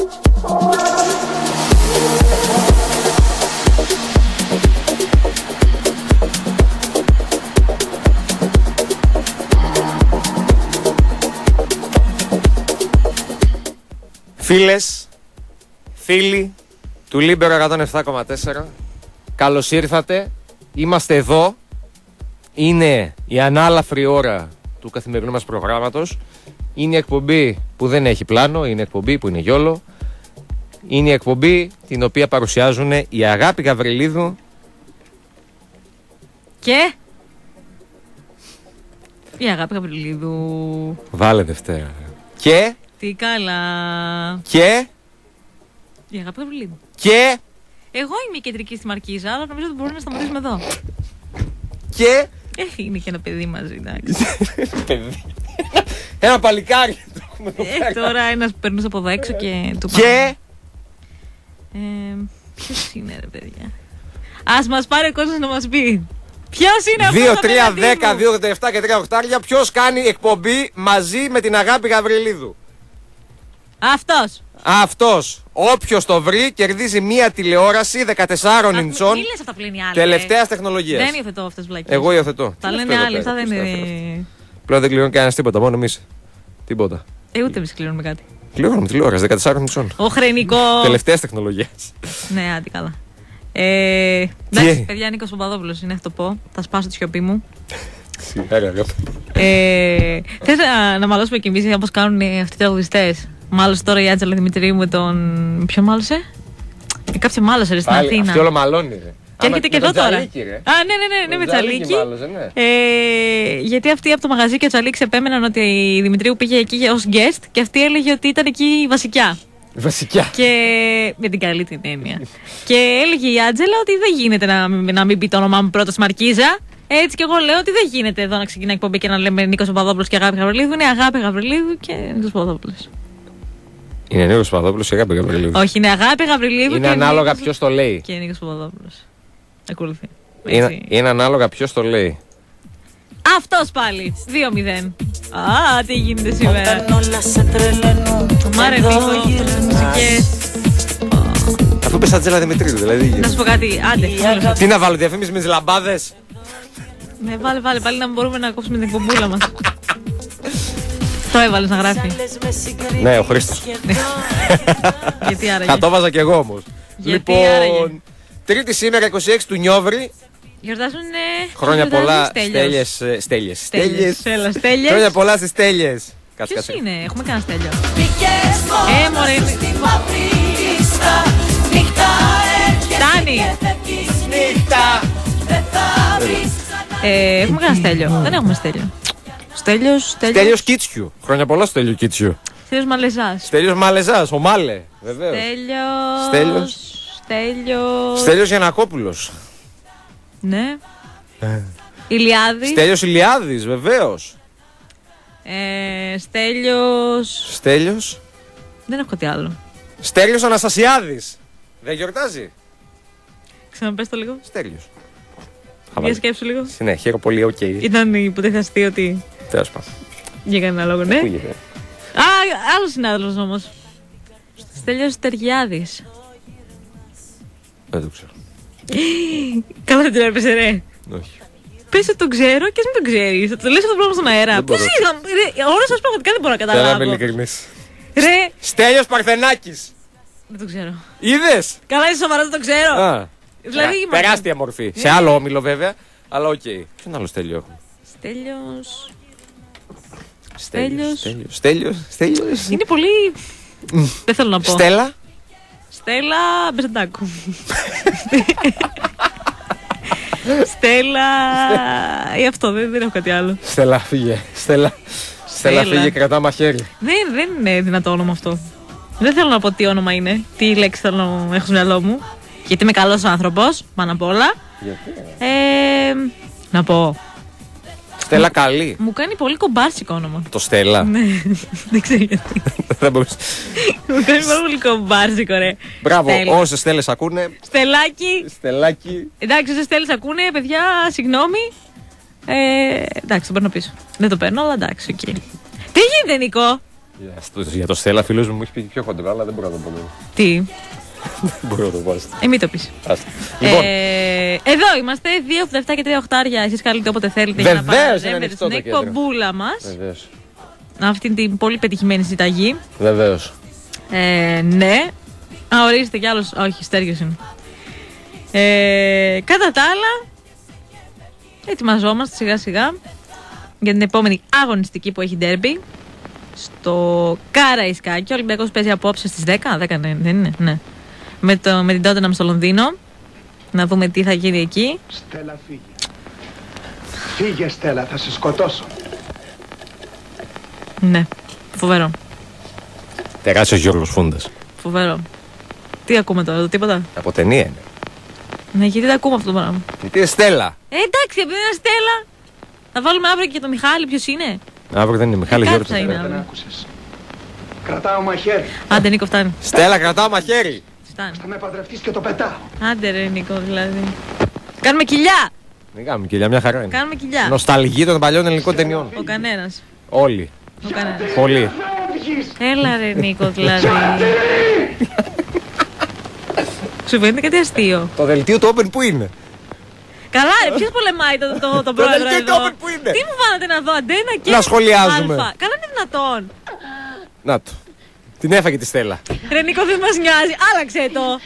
Φίλες, φίλοι του Λίμπερο 107,4, καλώς ήρθατε. Είμαστε εδώ. Είναι η ανάλαφρη ώρα του καθημερινού μας προγράμματος. Είναι η εκπομπή που δεν έχει πλάνο, είναι η εκπομπή που είναι γιόλο. Είναι η εκπομπή την οποία παρουσιάζουν η Αγάπη Γαβριλίδου και η Αγάπη Γαβριλίδου. Βάλε Δευτέρα. Και τι καλά. Και η Αγάπη Γαβριλίδου. Και εγώ είμαι η κεντρική στη Μαρκίζα, αλλά νομίζω ότι μπορούμε να σταματήσουμε εδώ. Και είναι και ένα παιδί μαζί, εντάξει. παιδί. Ένα παλικάρι. Τώρα ένας περνούσε από εδώ έξω και του Και ποιος είναι ρε παιδιά? Ας μας πάρει ο κόσμος να μας πει ποιος είναι αυτός 2, 3, 10, 2, 7 και 3 οχτάρια. Ποιος κάνει εκπομπή μαζί με την Αγάπη Γαβριλίδου? Αυτός. Όποιος το βρει κερδίζει μία τηλεόραση 14 ιντσών τελευταίας τεχνολογίας. Δεν υιοθετώ αυτές τις βλακίες. Εγώ υιοθετώ. Τα λένε άλλοι, αυτά δεν είναι. Πλέον δεν κληρώνει κανένας τίποτα, μόνο εμείς. Τίποτα. Ούτε εμείς κληρώνουμε κάτι. Κληρώνουμε τηλεόραση 14 ιντσών. Ο χρενικό. Τελευταίας τεχνολογίας. Ναι, άντε καλά. Εντάξει, παιδιά, Νίκος Παπαδόπουλος είναι, θα το πω. Θα σπάσω τη σιωπή μου. Σιγάρια, αγάπη. Θες να μαλώσουμε κι εμείς όπως κάνουν αυτοί οι τραγουδιστές? Μάλωσε τώρα η Άντζελα Δημητρίου με τον. Ποιον μάλωσε? Κάποιο μάλωσε ρε στην Αθήνα. Αυτό όλο μαλώνει ρε. Και έρχεται και εδώ τώρα. Ναι, με Τσαλίκη. Γιατί αυτοί από το μαγαζί και ο Τσαλίκης επέμεναν ότι η Δημητρίου πήγε εκεί ως guest και αυτή έλεγε ότι ήταν εκεί βασικιά. Βασικιά. Και με την καλή την έννοια. Και έλεγε η Άντζελα ότι δεν γίνεται να μην πει το όνομά μου πρώτα στη Μαρκίζα. Έτσι και εγώ λέω ότι δεν γίνεται εδώ να ξεκινάει εκπομπή και να λέμε Νίκος Παπαδόπουλος και Αγάπη Γαβριλίδου. Είναι Αγάπη Γαβριλίδου και Νίκος Παπαδόπουλος. Είναι Νίκος Παπαδόπουλος και Αγάπη Γαβριλίδου. Όχι, είναι Αγάπη Γαβριλίδου. Είναι ανάλογα ποιος το λέει. Και Νίκος Παπαδόπουλος. Ακολουθεί. Είναι ανάλογα ποιος το λέει. Αυτός πάλι. 2-0. Α, τι γίνεται σήμερα. Μάρε Νίκο, γίνονται μουσικές. Αφού πες Άντζελα Δημητρίου, δηλαδή. Να σου πω κάτι, άντε. Τι να βάλω, διαφήμιση με τις λαμπάδες? Ναι, βάλε πάλι να μπορούμε να κόψουμε την εκπομπούλα μας. Το έβαλες να γράφει. Ναι, ο Χρήστος. Γιατί άραγε? Θα το βάζα κι εγώ όμως. Λοιπόν, Τρίτη σήμερα 26 του Νιόβρη. Γιορτάζουν χρόνια πολλά Στέλιες. Χρόνια πολλά στις Στέλιες. Ποιος είναι, έχουμε κανένα Στέλιο? Μωρέ. Τάνι. Νύχτα. Έχουμε κανένα Στέλιο? Δεν έχουμε Στέλιο. Στέλιος Κίτσιου. Χρόνια πολλά Στέλιο Κίτσιου. Στέλιος Μαλεζάς. Στέλιος Μαλεζάς, ο Μάλε, βεβαίως. Στέλιος Γιαννακόπουλος. Ναι. Ηλιάδης. Στέλιος Ηλιάδης, βεβαίως. Στέλιος. Δεν έχω κάτι άλλο. Στέλιος Αναστασιάδης. Δεν γιορτάζει? Ξαναπες το λίγο. Στέλιος. Για σκέψου λίγο. Ναι, χαίρομαι πολύ, οκ. Ήταν υποτίθεται ότι. Τέλος πάντων. Για κανένα λόγο, ναι. Άλλος συνάδελφος όμως. Στέλιος Τεργιάδης. Δεν το ξέρω. Καλά δεν την έπαιζε, ρε. Όχι. Πες ότι τον ξέρω και ας μην τον ξέρεις. Θα το λες αυτό το πράγμα στον αέρα. Πώς είναι, όλες σας πραγματικά δεν μπορώ να καταλάβω. Θέλω να είμαι ειλικρινής. Ρε. Στέλιος Παρθενάκης. Δεν το ξέρω. Είδες? Καλά, είσαι σοβαρά, δεν το ξέρω. Δηλαδή, τεράστια μορφή. Σε άλλο όμιλο βέβαια, αλλά οκ. Ποιον άλλο Στέλιο έχουμε? Στέλιος. Είναι πολύ. Δεν θέλω να πω. Στέλλα Μπεζαντάκου. Στέλλα. Ή αυτό, δεν έχω κάτι άλλο. Στέλλα, φύγε. Στέλλα, φύγε, κρατά μαχαίρι. Δεν είναι δυνατό όνομα αυτό. Δεν θέλω να πω τι όνομα είναι, τι λέξη θέλω να έχω στο μυαλό μου. Γιατί είμαι καλός άνθρωπος, πάνω απ' όλα. Γιατί? Να πω. Στέλλα καλή. Μου κάνει πολύ κομπάρσικο όνομα. Το Στέλλα. Ναι, δεν ξέρω γιατί. Δεν μπορείς. Μου κάνει πάρα πολύ κομπάρσικο, ρε. Μπράβο, όσες Στέλλες ακούνε. Στελάκι. Εντάξει, όσες Στέλλες ακούνε, παιδιά, συγγνώμη. Εντάξει, το παίρνω πίσω. Δεν το παίρνω, αλλά εντάξει, οκ. Τι γίνεται, Νικό? Για το Στέλλα, φίλος μου έχει πει πιο χοντρό, αλλά δεν μπορώ να το πω. Τι. Δεν μπορώ να το πω. Μην το πεις. Λοιπόν. Εδώ είμαστε, 2, 7 και 3 οχτάρια. Εσείς καλείτε όποτε θέλετε για να παραδεύετε στην εκπομπούλα μας. Βεβαίως. Αυτή την πολύ πετυχημένη συνταγή. Βεβαίως. Ναι. Ορίστε κι άλλος. Όχι, Στέργιος είναι. Κατά τα άλλα, ετοιμαζόμαστε σιγά σιγά για την επόμενη αγωνιστική που έχει ντέρμπι στο Καραϊσκάκι. Ο Ολυμπιακός παίζει απόψε στις 10. 10 δεν είναι, ναι. Με την Τότεναμ στο Λονδίνο. Να δούμε τι θα γίνει εκεί. Στέλλα, φύγε. Φύγε, Στέλλα, θα σε σκοτώσω. Ναι, φοβερό. Τεράστιος Γιώργος Φούντας. Φοβερό. Τι ακούμε τώρα, τίποτα. Από ταινία είναι. Ναι, γιατί δεν ακούμε αυτό το πράγμα. Γιατί είναι Στέλλα. Εντάξει, επειδή είναι Στέλλα. Θα βάλουμε αύριο και το Μιχάλη, ποιος είναι. Αύριο δεν είναι Μιχάλη, Γιώργος. Κάψα είναι. Δεν άκουσες. Κρατάω μαχαίρι. Άντε, Νίκο, φτάνει. Στέλλα, κρατάω μαχαίρι. Φτάνει. Θα με παντρευτείς και το πετάω. Άντε, ρε, Νίκο, δηλαδή. Κάνουμε κοιλιά. Δεν κάνουμε κοιλιά, μια χαρά είναι. Κάνουμε κοιλιά. Νοσταλγή των παλιών ελληνικών ταινιών. Ο κανένας. Όλοι. Ο κανένας. Πολύ. Έλα, ρε, Νίκο, δηλαδή. Σου φαίνεται κάτι αστείο. Το δελτίο του Open που είναι. Καλά, ρε, ποιος πολεμάει τον πρόεδρο δελτίο εδώ. του Open που είναι. Τι μου βάλατε να δω, Αντένα και Να σχολιάζουμε. Αλφα. Καλά είναι δυνατόν. Να το. Την έφαγε τη Στέλλα. Ρε, Νίκο, δεν μας νοιάζει. Άλλαξε το.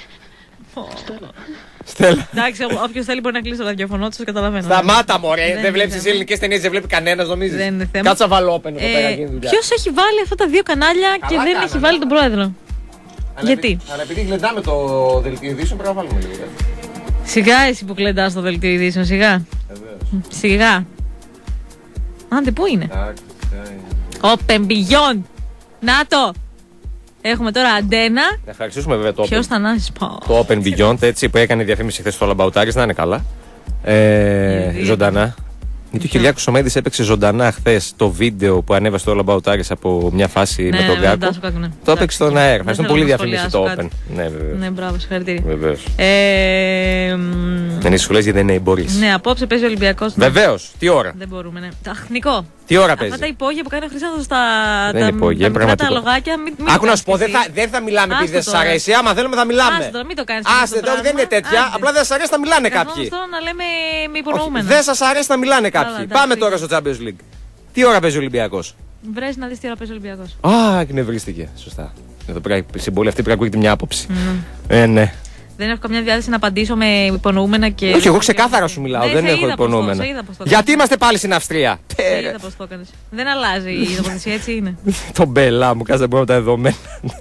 Στέλλα. Εντάξει, όποιος θέλει μπορεί να κλείσει το ραδιοφωνό του, το καταλαβαίνω. Σταμάτα, μωρέ. Δεν Δεν είναι βλέπει τι θέμα. ελληνικές ταινίες, δεν βλέπει κανένα, νομίζει. Δεν είναι θέμα. Κάτσα βάλω Open εδώ πέρα γίνει δουλειά. Ποιος έχει βάλει αυτά τα δύο κανάλια και δεν κάνανε. έχει βάλει τον πρόεδρο. Γιατί? Αλλά επειδή γλεντάμε το δελτίο ειδήσεων, πρέπει να βάλουμε λίγο. Σιγά εσύ που κλεντάς το δελτίο ειδήσεων, σιγά. Σιγά. Άντε, πού είναι? Open Beyond. Να το. Έχουμε τώρα Αντένα. Να ευχαριστήσουμε βέβαια το Open. Ποιος θα νάσει, Το Open Beyond, έτσι, που έκανε διαφήμιση χθες στο Λαμπαουτάρης, να είναι καλά. Ζωντανά. Γιατί ο Κυριάκος Σομέδης έπαιξε ζωντανά χθες το βίντεο που ανέβασε στο Λαμπαουτάρης από μια φάση με τον Γκάκο. Το έπαιξε στον αέρα. Ευχαριστώ πολύ διαφήμιση το Open. Ναι, βεβαίως. Ναι, μπράβο, συγχαρητήρια. Βεβαίως. Δεν είσαι σχολές γιατί δεν μπορείς. Ναι, απόψε παίζει ο Ολυμπιακός. Βεβαίως. Τι ώρα? Δεν μπορούμε, ναι. Ταχνικό. Τι ώρα Αυτά παίζει? τα υπόγεια που κάνει ο Χρυσάνθος στα Δεν είναι υπόγεια, μικρά τα πραγματικό. λογάκια. Άκου να σου πω, δεν θα μιλάμε επειδή δεν Άστο σας τώρα. αρέσει. Άμα θέλουμε θα μιλάμε. Άσε τώρα, μην το κάνεις. Άστε τώρα, δεν είναι τέτοια. Απλά δεν σας αρέσει να μιλάνε κάποιοι. Καθόμαστε τώρα να λέμε με Όχι, υπονοούμενα. δεν σας αρέσει να μιλάνε κάποιοι. εντάξει. Πάμε τώρα στο Champions League. Τι ώρα παίζει ο Ολυμπιακός? Βρες να δεις τι ώρα παίζει ο Ολυμπιακός. Α, εκνευρίστηκε. Σωστά. Εδώ πρέπει, συμπολή αυτή πρέπει να ακούγεται μια άποψη. Ναι. Δεν έχω καμιά διάθεση να απαντήσω με υπονοούμενα και. Όχι, εγώ ξεκάθαρα σου μιλάω. Ναι, Δεν σε έχω είδα πώς το- υπονοούμενα. σε είδα πώς το Γιατί κάνεις. είμαστε πάλι στην Αυστρία? Σε είδα πώς το έκανες. Δεν αλλάζει η τοποθεσία, έτσι είναι. Το μπέλα μου, κάτσε να πούμε τα δεδομένα.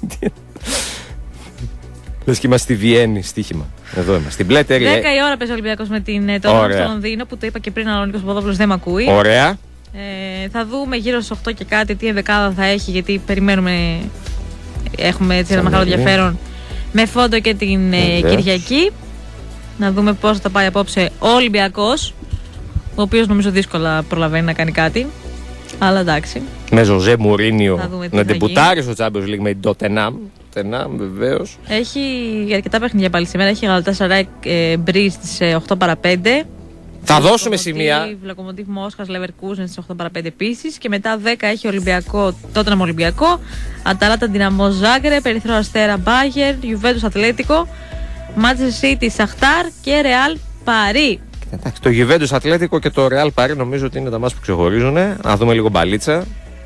Λες και είμαστε στη Βιέννη, στοίχημα. Εδώ είμαστε. Στην Πλέτερη. 10 η ώρα παίζει ο Ολυμπιακός με την Τότεναμ Ωραία. στο Λονδίνο που το είπα και πριν, αλλά ο Νίκος Παπαδόπουλος δεν με ακούει. Ωραία. Θα δούμε γύρω στις 8 και κάτι τι ενδεκάδα θα έχει, γιατί περιμένουμε. Έχουμε έτσι ένα μεγάλο ενδιαφέρον με Φόντο και την Βεβαίως. Κυριακή. Να δούμε πώς θα πάει απόψε ο Ολυμπιακός, ο οποίος νομίζω δύσκολα προλαβαίνει να κάνει κάτι. Αλλά εντάξει. Με Ζωζέ Θα Μουρίνιο δούμε τι να θα ντεμπουτάρει στο Champions League με την Tottenham. Tottenham, βεβαίως. Έχει αρκετά παιχνίδια πάλι σήμερα. Έχει Γαλατάσαράι Μπρι στις 8 παρα 5. Θα δώσουμε σημεία. Λοκομοτίβ Μόσχας Λεβερκούζεν στις 8 παρα 5 επίσης. Και μετά 10 έχει Ολυμπιακό, Τότεναμ Ολυμπιακό. Αταλάντα Ντιναμό Ζάγκρεπ, Ερυθρό Αστέρα Μπάγερ, Γιουβέντους Ατλέτικο, Manchester City Σαχτάρ και Ρεάλ Παρί. Εντάξει, το Juventus Ατλέτικο και το Real Paris νομίζω ότι είναι τα μάτς που ξεχωρίζουν. Να δούμε λίγο μπαλίτσα.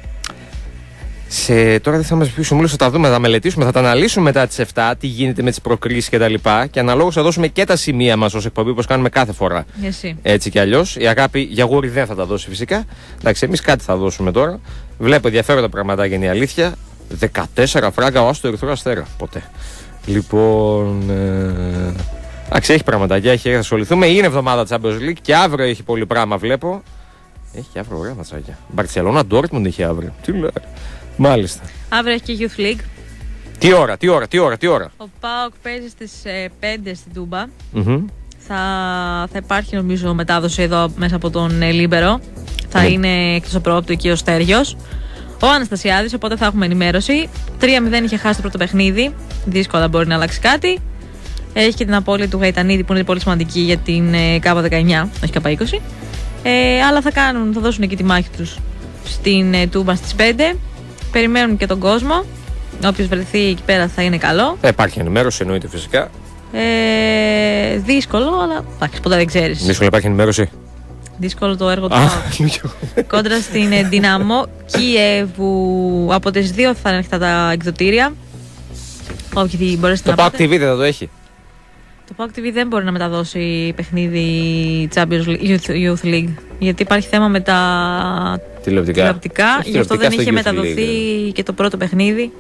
Τώρα δεν θα μας πει ο Μούλος, θα τα δούμε, θα τα μελετήσουμε, θα τα αναλύσουμε μετά τις 7, τι γίνεται με τις προκρίσεις κτλ. Και αναλόγως θα δώσουμε και τα σημεία μας ως εκπομπή, όπως κάνουμε κάθε φορά. Εσύ. Έτσι κι αλλιώς. Η Αγάπη για γούρι δεν θα τα δώσει φυσικά. Εντάξει, εμείς κάτι θα δώσουμε τώρα. Βλέπω ενδιαφέροντα πραγματάκια, είναι η αλήθεια. 14 φράγκα ως το Ερυθρό Αστέρα. Ποτέ. Λοιπόν. Εντάξει, έχει πραγματάκια, θα ασχοληθούμε. Είναι εβδομάδα Champions League και αύριο έχει πολύ πράγμα, βλέπω. Έχει και αύριο ωραία ματσάκια. Μπαρτσελόνα Ντόρτμουντ έχει αύριο. Τι λέει. Μάλιστα. Αύριο έχει και Youth League. Τι ώρα. Ο ΠΑΟΚ παίζει στις 5 στην Τούμπα. Μμμ. Θα υπάρχει νομίζω μετάδοση εδώ μέσα από τον Λίμπερο. Θα είναι εκτός από προόπτου εκεί ο Στέργιος. Ο Αναστασιάδης, οπότε θα έχουμε ενημέρωση. 3-0 είχε χάσει το πρώτο παιχνίδι. Δύσκολα μπορεί να αλλάξει κάτι. Έχει και την απώλεια του Γαϊτανίδη που είναι πολύ σημαντική για την K19, όχι K20. Αλλά θα δώσουν εκεί τη μάχη τους στην Τούμπα στις 5. Περιμένουν και τον κόσμο. Όποιος βρεθεί εκεί πέρα θα είναι καλό. Υπάρχει ενημέρωση, εννοείται φυσικά. Δύσκολο, αλλά εντάξει, ποτέ δεν ξέρεις. Δύσκολο, υπάρχει ενημέρωση. Δύσκολο το έργο του ΠΑΟΚ. Κόντρα στην Δυναμό Κιέβου. Από τις 2 θα είναι ανοιχτά τα εκδοτήρια. Όχι, μπορέσετε Το να ΠΑΟΚ TV δεν θα το έχει. Το ΠΑΟΚ TV δεν μπορεί να μεταδώσει παιχνίδι Champions Youth League. Γιατί υπάρχει θέμα με τα τηλεοπτικά. Γι' αυτό δεν είχε μεταδοθεί και το πρώτο παιχνίδι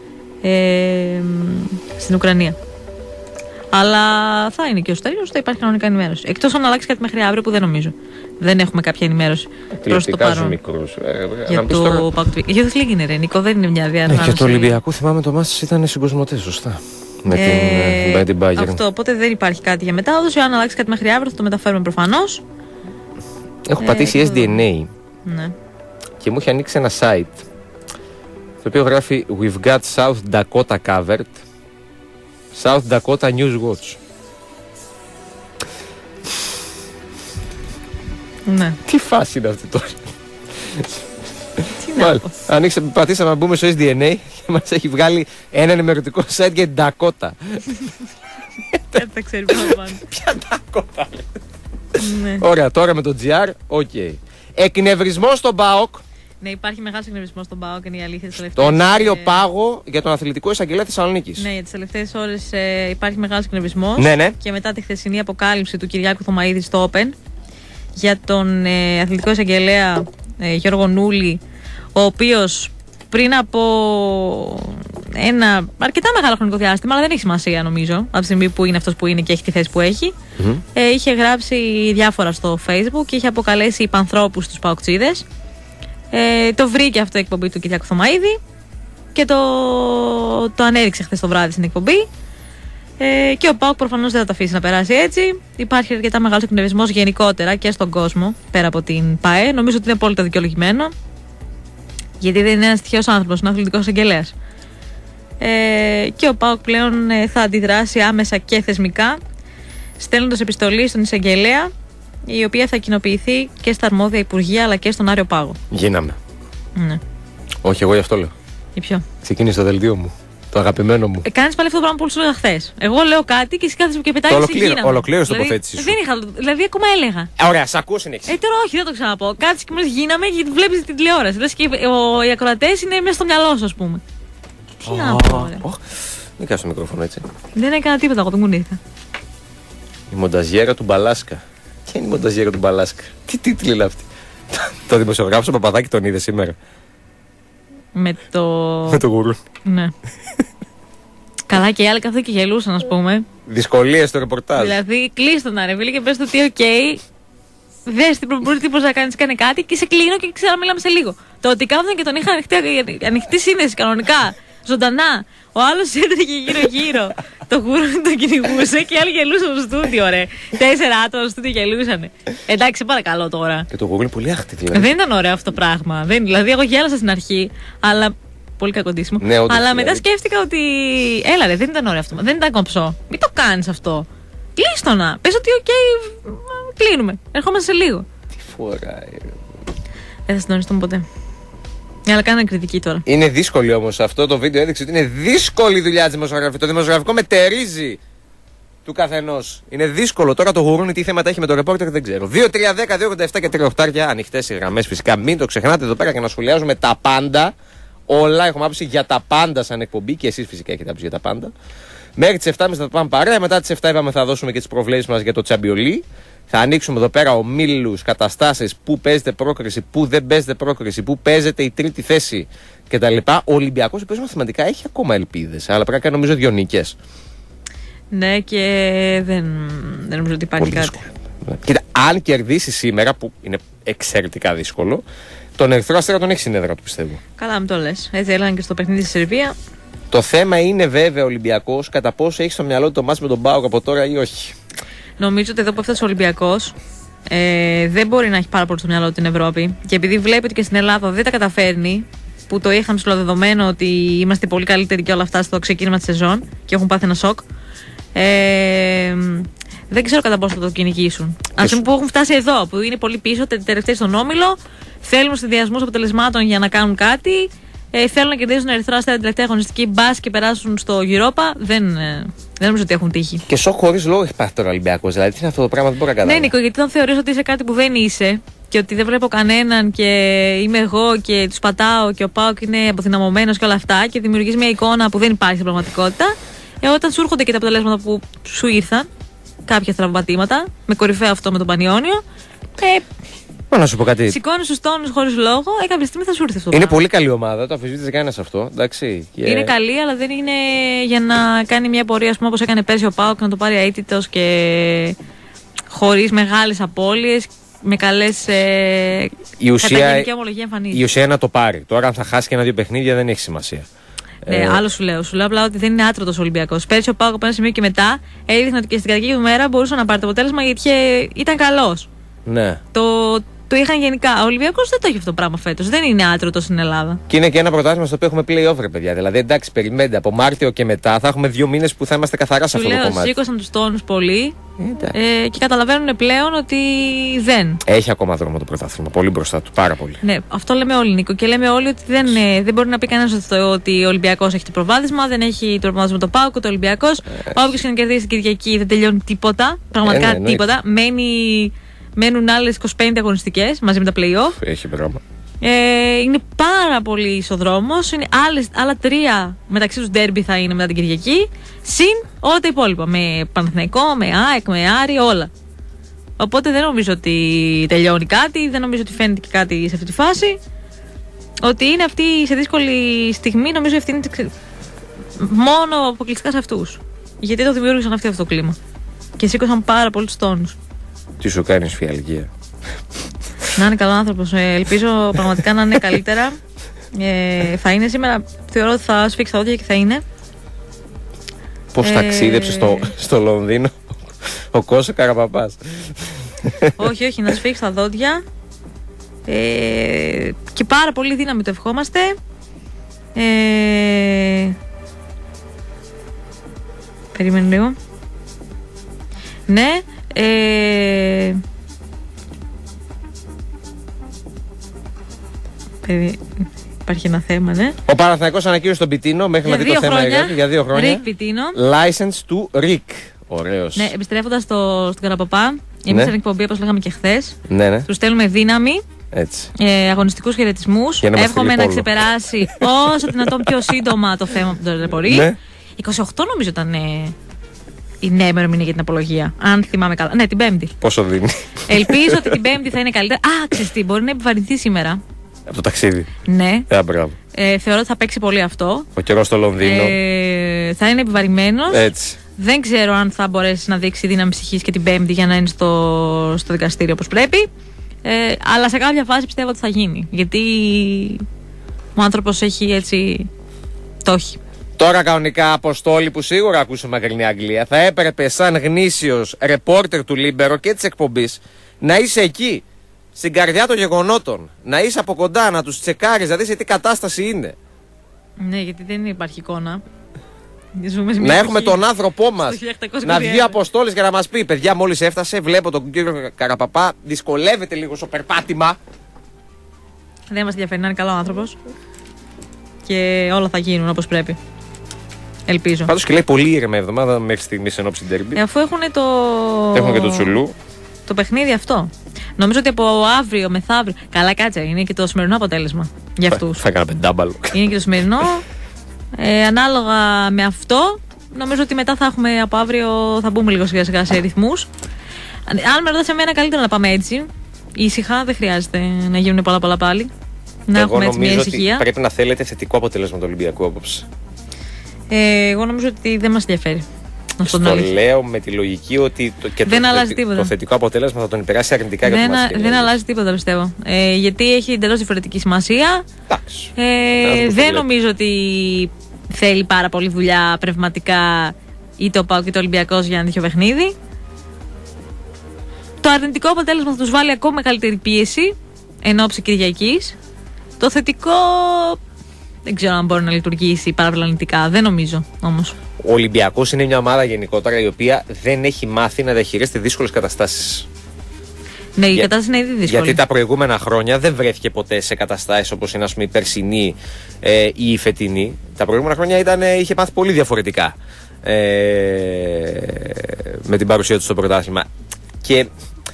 στην Ουκρανία. Αλλά θα είναι και ο Στέλιος, θα υπάρχει κανονικά ενημέρωση. Εκτός αν αλλάξει κάτι μέχρι αύριο που δεν νομίζω. Δεν έχουμε κάποια ενημέρωση προς το παρόν. Μικρούς, για το ΠΑΟΚ TV. Youth League είναι, ρε Νίκο, δεν είναι μια διαδικασία. Και το Ολυμπιακό θυμάμαι το μάτς ήταν στην Κοσμοτέ, σωστά. Με την Bayern. Αυτό, οπότε δεν υπάρχει κάτι για μετάδοση. Αν αλλάξει κάτι μέχρι αύριο θα το μεταφέρουμε προφανώς. Έχω πατήσει SDNA. Ναι. Και μου έχει ανοίξει ένα site το οποίο γράφει We've got South Dakota covered. South Dakota News Watch. Ναι. Τι φάση είναι αυτή τώρα. Τι να πω. Πατήσαμε να μπούμε στο SDNA και μας έχει βγάλει ένα ενημερωτικό site για την Dakota. Δεν θα ξέρει πάνω. Ποια Dakota. Ναι. Ωραία, τώρα με το GR, οκ. Εκνευρισμό στον ΠΑΟΚ. Ναι, υπάρχει μεγάλος εκνευρισμό στον ΠΑΟΚ, είναι η αλήθεια της τελευταίας. Τον Άριο Πάγο για τον αθλητικό εισαγγελέα Θεσσαλονίκης. Ναι, για τις τελευταίες ώρες υπάρχει μεγάλος εκνευρισμός. Ναι. Και μετά τη χθεσινή αποκάλυψη του Κυριάκου Θωμαΐδη στο Open για τον αθλητικό εισαγγελέα Γιώργο Νούλη, ο οποίος πριν από ένα αρκετά μεγάλο χρονικό διάστημα, αλλά δεν έχει σημασία νομίζω, από τη στιγμή που είναι αυτός που είναι και έχει τη θέση που έχει, είχε γράψει διάφορα στο Facebook και είχε αποκαλέσει υπανθρώπους τους παοκτσίδες. Το βρήκε αυτό η εκπομπή του Κυριάκου Θωμαΐδη και το ανέδειξε χθες το βράδυ στην εκπομπή. Και ο ΠΑΟΚ προφανώς δεν θα το αφήσει να περάσει έτσι. Υπάρχει αρκετά μεγάλος εκνευρισμός γενικότερα και στον κόσμο, πέρα από την ΠΑΕ. Νομίζω ότι είναι απόλυτα δικαιολογημένο. Γιατί δεν είναι ένας τυχαίος άνθρωπος, είναι αθλητικός εισαγγελέας. Και ο ΠΑΟΚ πλέον θα αντιδράσει άμεσα και θεσμικά, στέλνοντας επιστολή στον εισαγγελέα, η οποία θα κοινοποιηθεί και στα αρμόδια υπουργεία αλλά και στον Άριο Πάγο. Γίναμε. Ναι. Όχι, εγώ γι' αυτό λέω. Ή ποιο? Ξεκίνησε το δελτίο μου. Το αγαπημένο μου. Κάνεις πάλι αυτό το πράγμα που σου έλεγα χθες. Εγώ λέω κάτι και εσύ κάθεσαι και πετάγεις. Ολοκλήρωσε την τοποθέτηση σου. Δεν είχα, δηλαδή ακόμα έλεγα. Ωραία, σ' ακούω συνέχεια. Τώρα όχι, δεν το ξαναπώ. Κάτσε και μου λες γίναμε γιατί βλέπεις την τηλεόραση. Λες και οι ακροατές είναι μέσα στο μυαλό σου, ας πούμε. Τι να πω, ρε. Μην κάνεις το μικρόφωνο έτσι. Δεν έκανα τίποτα, εγώ δεν κουνήθηκα. Η μονταζιέρα του Μπαλάσκα. Ποια είναι η μονταζιέρα του Μπαλάσκα? Τι τίτλη είναι αυτή? Το δημοσιογράφο Παπαδάκη τον είδε σήμερα. Με το γουρού. Ναι. Καλά, και οι άλλοι καθόλου και γελούσαν, ας πούμε. Δυσκολίες στο ρεπορτάζ. Δηλαδή, κλείστο να ρε φίλε και πες το τι, οκ. Δες τι μπορείς να κάνεις, κάνε κάτι και σε κλείνω και μιλάμε σε λίγο. Το ότι κάθονταν και τον είχα ανοιχτή σύνδεση κανονικά, ζωντανά. Ο άλλος έτρεχε γύρω-γύρω. Το γούρου τον κυνηγούσε και οι άλλοι γελούσαν στο στούντιο, ρε. 4 άτομα στο στούντιο γελούσαν. Εντάξει, παρακαλώ τώρα. Και το γούρου είναι πολύ άχτη, δηλαδή. Δεν ήταν ωραίο αυτό το πράγμα. Δηλαδή, εγώ γέλασα στην αρχή, αλλά. Πολύ κακοντήσιμο. Ναι, αλλά δηλαδή. μετά σκέφτηκα ότι. Έλα, ρε, δεν ήταν ωραίο αυτό. Δεν ήταν κομψό. Μην το κάνεις αυτό. Κλείστονα. Πες ότι, οκ, κλείνουμε. Ερχόμαστε σε λίγο. Τι φοράει. Δεν θα συντονιστούμε ποτέ. Αλλά κάνα κριτική τώρα. Είναι δύσκολη όμως. Αυτό το βίντεο έδειξε ότι είναι δύσκολη η δουλειά της δημοσιογραφίας. Το δημοσιογραφικό μετερίζει του καθενός. Είναι δύσκολο. Τώρα το γουρούνι τι θέματα έχει με το ρεπόρτερ δεν ξέρω. 2-3-10-2-87 και 3 ανοιχτές οι γραμμές φυσικά. Μην το ξεχνάτε εδώ πέρα και να σχολιάζουμε τα πάντα. Όλα έχουμε άποψη για τα πάντα σαν εκπομπή και εσείς φυσικά έχετε άποψη για τα πάντα. Μέχρι τις 7.30 θα το πάμε παρέα. Μετά τις 7 είπαμε θα δώσουμε και τις προβλέψεις μας για το Τσαμπιολί. Θα ανοίξουμε εδώ πέρα ομίλους, καταστάσεις, πού παίζεται πρόκριση, πού δεν παίζεται πρόκριση, πού παίζεται η τρίτη θέση κτλ. Ο Ολυμπιακός, ο οποίος μαθηματικά έχει ακόμα ελπίδες, αλλά πρέπει να κάνει νομίζω 2 νίκες. Ναι, και δεν νομίζω ότι υπάρχει κάτι. Κοίτα, αν κερδίσει σήμερα, που είναι εξαιρετικά δύσκολο, τον Ερυθρό Αστέρα τον έχει συνέδρα του, πιστεύω. Καλά, μην το λες. Έτσι έλαβαν και στο παιχνίδι στη Σερβία. Το θέμα είναι βέβαια ο Ολυμπιακός κατά πόσο έχει στο μυαλό του το μάτς με τον ΠΑΟΚ από τώρα ή όχι. Νομίζω ότι εδώ που έφτασε ο Ολυμπιακός δεν μπορεί να έχει πάρα πολύ στο μυαλό του την Ευρώπη. Και επειδή βλέπει ότι και στην Ελλάδα δεν τα καταφέρνει, που το είχαν ψηλοδεδομένο ότι είμαστε πολύ καλύτεροι και όλα αυτά στο ξεκίνημα της σεζόν και έχουν πάθει ένα σοκ. Δεν ξέρω κατά πόσο θα το κυνηγήσουν. Ας πούμε που έχουν φτάσει εδώ, που είναι πολύ πίσω, τελευταίοι στον όμιλο, θέλουν συνδυασμούς αποτελεσμάτων για να κάνουν κάτι. Θέλουν να κερδίσουν Ερυθρό Αστέρα την τελευταία αγωνιστική, μπας και περάσουν στο Europa. Δεν νομίζω ότι έχουν τύχει. Και σοκ χωρίς λόγο έχει πάθει τώρα ο Ολυμπιακός. Δηλαδή, τι είναι αυτό το πράγμα, δεν μπορώ να καταλάβω. Ναι, Νίκο, γιατί όταν θεωρείς ότι είσαι κάτι που δεν είσαι και ότι δεν βλέπω κανέναν και είμαι εγώ και τους πατάω και ο ΠΑΟΚ είναι αποδυναμωμένος και όλα αυτά και δημιουργείς μια εικόνα που δεν υπάρχει στην πραγματικότητα, όταν σου έρχονται και τα αποτελέσματα που σου ήρθαν, κάποια τραυματίματα, με κορυφαίο αυτό με τον Πανιόνιο. Να σου πω κάτι. Σηκώνει του τόνου χωρίς λόγο, κάποια στιγμή θα σου έρθει αυτό. Είναι πολύ καλή ομάδα, το αμφισβήτησε κανένας αυτό. Εντάξει, Είναι καλή, αλλά δεν είναι για να κάνει μια πορεία όπως έκανε πέρσι ο ΠΑΟΚ, να το πάρει αίτητος και χωρίς μεγάλες απώλειες, με καλές κατά γενική ομολογία εμφανίσεις. Η ουσία είναι να το πάρει. Τώρα, αν θα χάσει και 1-2 παιχνίδια, δεν έχει σημασία. Ναι, άλλο σου λέω. Σου λέω απλά ότι δεν είναι άτρωτος ο Ολυμπιακός. Πέρσι ο ΠΑΟΚ από ένα σημείο και μετά έδειχνε ότι και στην κατοικία του μέρα μπορούσε να πάρει το αποτέλεσμα γιατί ήταν καλός. Ναι. Το είχαν γενικά. Ο Ολυμπιακός δεν το έχει αυτό το πράγμα φέτος. Δεν είναι άτρωτος στην Ελλάδα. Και είναι και ένα πρωτάθλημα στο οποίο έχουμε play-over, ρε παιδιά. Δηλαδή, εντάξει, περιμένετε από Μάρτιο και μετά θα έχουμε 2 μήνες που θα είμαστε καθαρά σε αυτό το κομμάτι. Σήκωσαν τους τόνους πολύ και καταλαβαίνουν πλέον ότι δεν. Έχει ακόμα δρόμο το πρωτάθλημα. Πολύ μπροστά του. Πάρα πολύ. Ναι, αυτό λέμε όλοι, Νίκο. Και λέμε όλοι ότι δεν μπορεί να πει κανένας ότι ο Ολυμπιακός έχει το προβάδισμα, δεν έχει το προβάδισμα το ΠΑΟΚ, το Ολυμπιακός. Όποιος και να κερδίσει την Κυριακή δεν τελειώνει τίποτα. Πραγματικά τίποτα. Μένουν άλλες 25 αγωνιστικές μαζί με τα play-off. Έχει πράγμα. Είναι πάρα πολύ ισοδρόμος. Είναι άλλα 3 μεταξύ τους ντέρμπι θα είναι μετά την Κυριακή. Συν όλα τα υπόλοιπα. Με Παναθηναϊκό, με ΑΕΚ, με Άρη, όλα. Οπότε δεν νομίζω ότι τελειώνει κάτι. Δεν νομίζω ότι φαίνεται και κάτι σε αυτή τη φάση. Ότι είναι αυτή σε δύσκολη στιγμή, νομίζω ευθύνεται μόνο αποκλειστικά σε αυτούς. Γιατί το δημιούργησαν αυτό το κλίμα. Και σήκωσαν πάρα πολύ τους τόνους. Τι σου κάνει φιαλγία. Να είναι καλό άνθρωπος. Ελπίζω πραγματικά να είναι καλύτερα. Θα είναι σήμερα. Θεωρώ ότι θα σφίξει τα δόντια και θα είναι. Πώς ταξίδεψε στο Λονδίνο ο Κώσο Καραπαπάς. Όχι, να σφίξει τα δόντια. Και πάρα πολύ δύναμη το ευχόμαστε. Περίμενε λίγο. Ναι. Υπάρχει ένα θέμα, ναι. Ο Παναθηναϊκός ανακοίνωσε τον Πιτίνο μέχρι να δει το θέμα για 2 χρόνια. Ρικ Πιτίνο. License του Ρικ. Ωραίος. Ναι, επιστρέφοντας στον Καραπαπά, εμείς στην εκπομπή, όπως λέγαμε και χθες, τους στέλνουμε δύναμη. Έτσι. Αγωνιστικούς χαιρετισμούς. Εύχομαι να ξεπεράσει όσο δυνατόν πιο σύντομα το θέμα που τον ταλαιπωρεί. Ναι. 28 νομίζω ήταν η νέα ημερομηνία για την απολογία. Αν θυμάμαι καλά. Ναι, την Πέμπτη. Πόσο δίνει. Ελπίζω ότι την Πέμπτη θα είναι καλύτερα. Ξέρεις τι, μπορεί να επιβαρυνθεί σήμερα. Από το ταξίδι. Ναι. Θεωρώ ότι θα παίξει πολύ αυτό. Ο καιρός στο Λονδίνο. Θα είναι επιβαρημένος. Έτσι. Δεν ξέρω αν θα μπορέσει να δείξει δύναμη ψυχής και την Πέμπτη για να είναι στο δικαστήριο όπως πρέπει. Αλλά σε κάποια φάση πιστεύω ότι θα γίνει. Γιατί ο άνθρωπος έχει έτσι. Το έχει. Τώρα κανονικά, Αποστόλη, που σίγουρα ακούσαμε μακρινή Αγγλία, θα έπρεπε σαν γνήσιος ρεπόρτερ του Λίμπερο και της εκπομπής να είσαι εκεί, στην καρδιά των γεγονότων. Να είσαι από κοντά, να τους τσεκάρεις, να δεις σε τι κατάσταση είναι. Ναι, γιατί δεν υπάρχει εικόνα. Να έχουμε τον άνθρωπό μας να βγει ο Αποστόλης και να μας πει: παιδιά, μόλις έφτασε, βλέπω τον κύριο Καραπαπά, δυσκολεύεται λίγο στο περπάτημα. Δεν μας ενδιαφέρει, να είναι καλό άνθρωπος. Και όλα θα γίνουν όπως πρέπει. Ελπίζω. Πάντως και λέει πολύ ήρεμα εβδομάδα μέχρι στιγμής εν ώψη ντέρμπι. Αφού έχουν Έχουν και το τσουλού. Το παιχνίδι αυτό. Νομίζω ότι από αύριο μεθαύριο. Καλά, κάτσε, είναι και το σημερινό αποτέλεσμα για αυτούς. Θα έκανα πεντάμπαλο. Είναι και το σημερινό. Ανάλογα με αυτό, νομίζω ότι μετά θα έχουμε από αύριο, θα μπούμε λίγο σιγά σιγά σε ρυθμούς. Αν με ρωτάς εμένα, καλύτερα να πάμε έτσι. Ήσυχα, δεν χρειάζεται να γίνουν πολλά πάλι. Να έχουμε έτσι μια ησυχία. Ότι πρέπει να θέλετε θετικό αποτέλεσμα του Ολυμπιακού απόψε. Εγώ νομίζω ότι δεν μας ενδιαφέρει. Στο λέω με τη λογική ότι το θετικό αποτέλεσμα θα τον επηρεάσει αρνητικά για τον Μασχελίδη. Δεν αλλάζει τίποτα, πιστεύω. Γιατί έχει εντελώς διαφορετική σημασία. Δεν νομίζω ότι θέλει πάρα πολύ δουλειά πνευματικά είτε ο ΠΑΟΚ είτε ο Ολυμπιακός για ένα τέτοιο παιχνίδι. Το αρνητικό αποτέλεσμα θα τους βάλει ακόμα μεγαλύτερη πίεση εν ώψη Κυριακής. Το θετικό δεν ξέρω αν μπορεί να λειτουργήσει παραπλανητικά. Δεν νομίζω όμως. Ο Ολυμπιακός είναι μια ομάδα γενικότερα η οποία δεν έχει μάθει να διαχειρίζεται δύσκολες καταστάσεις. Ναι, η κατάσταση είναι ήδη δύσκολη. Γιατί τα προηγούμενα χρόνια δεν βρέθηκε ποτέ σε καταστάσεις όπως είναι, ας πούμε, η περσινή ή η φετινή. Τα προηγούμενα χρόνια είχε πάθει πολύ διαφορετικά με την παρουσία του στο πρωτάθλημα. Και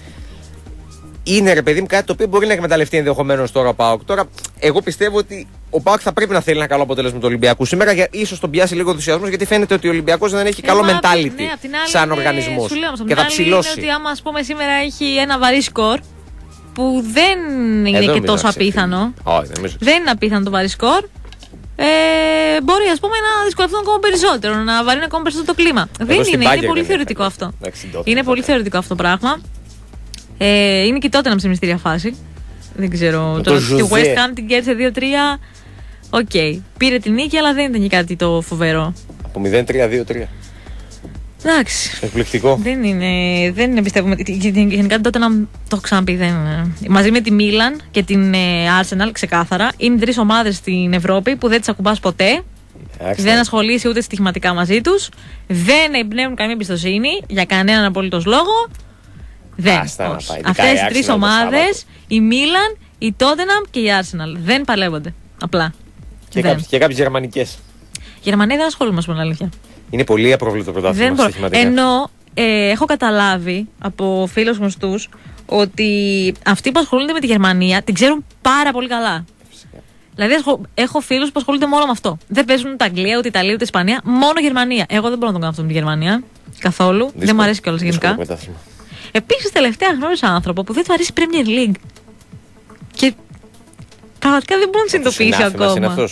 είναι, ρε παιδί μου, κάτι το οποίο μπορεί να εκμεταλλευτεί ενδεχομένως τώρα ο ΠΑΟΚ. Τώρα, εγώ πιστεύω ότι ο ΠΑΟΚ θα πρέπει να θέλει ένα καλό αποτέλεσμα του Ολυμπιακού. Σήμερα ίσως τον πιάσει λίγο ενθουσιασμός, γιατί φαίνεται ότι ο Ολυμπιακός δεν έχει καλό mentality σαν οργανισμός. Και θα ψηλώσει. Είναι ότι άμα, ας πούμε, σήμερα έχει ένα βαρύ σκορ που δεν είναι και τόσο απίθανο. Δεν είναι απίθανο το βαρύ σκορ. Μπορεί, ας πούμε, να δυσκολευτούν ακόμα περισσότερο, να βαρύνει ακόμα περισσότερο το κλίμα. Δεν είναι πολύ θεωρητικό αυτό. Είναι πολύ θεωρητικό αυτό το πράγμα. Είναι και τότε να σε μυστήρια φάση. Δεν ξέρω. Τη West Ham την κέρδισε 2-3. Οκ. Πήρε την νίκη, αλλά δεν ήταν και κάτι το φοβερό. Από 0-3-2-3. Εντάξει. Εκπληκτικό. Δεν είναι πιστεύω. Γενικά τότε να το έχω ξαναπεί. Μαζί με τη Μίλαν και την Arsenal, ξεκάθαρα, είναι τρεις ομάδες στην Ευρώπη που δεν τις ακουμπάς ποτέ. Δεν ασχολείσαι ούτε στοιχηματικά μαζί τους. Δεν εμπνέουν καμία εμπιστοσύνη για κανέναν απολύτως λόγο. Δεν. Αυτές οι τρεις ομάδες, η Μίλαν, η Τότεναμ και η Arsenal, δεν παλεύονται. Απλά. Και κάποιες γερμανικές. Γερμανία δεν ασχολούμαι, με την αλήθεια. Είναι πολύ απρόβλεπτο πρωτάθλημα στοιχηματικά. Ενώ έχω καταλάβει από φίλους γνωστούς ότι αυτοί που ασχολούνται με τη Γερμανία την ξέρουν πάρα πολύ καλά. Δηλαδή, έχω φίλους που ασχολούνται μόνο με αυτό. Δεν παίζουν ούτε Αγγλία, ούτε Ιταλία, ούτε Ισπανία. Μόνο Γερμανία. Εγώ δεν μπορώ να τον κάνω αυτό με τη Γερμανία. Καθόλου. Δύσκολο. Δεν μου αρέσει κιόλας γενικά. Επίσης, τελευταία γνώρισα άνθρωπο που δεν του αρέσει η Premier League. Και πραγματικά δεν μπορώ να συνειδητοποιήσει ακόμα.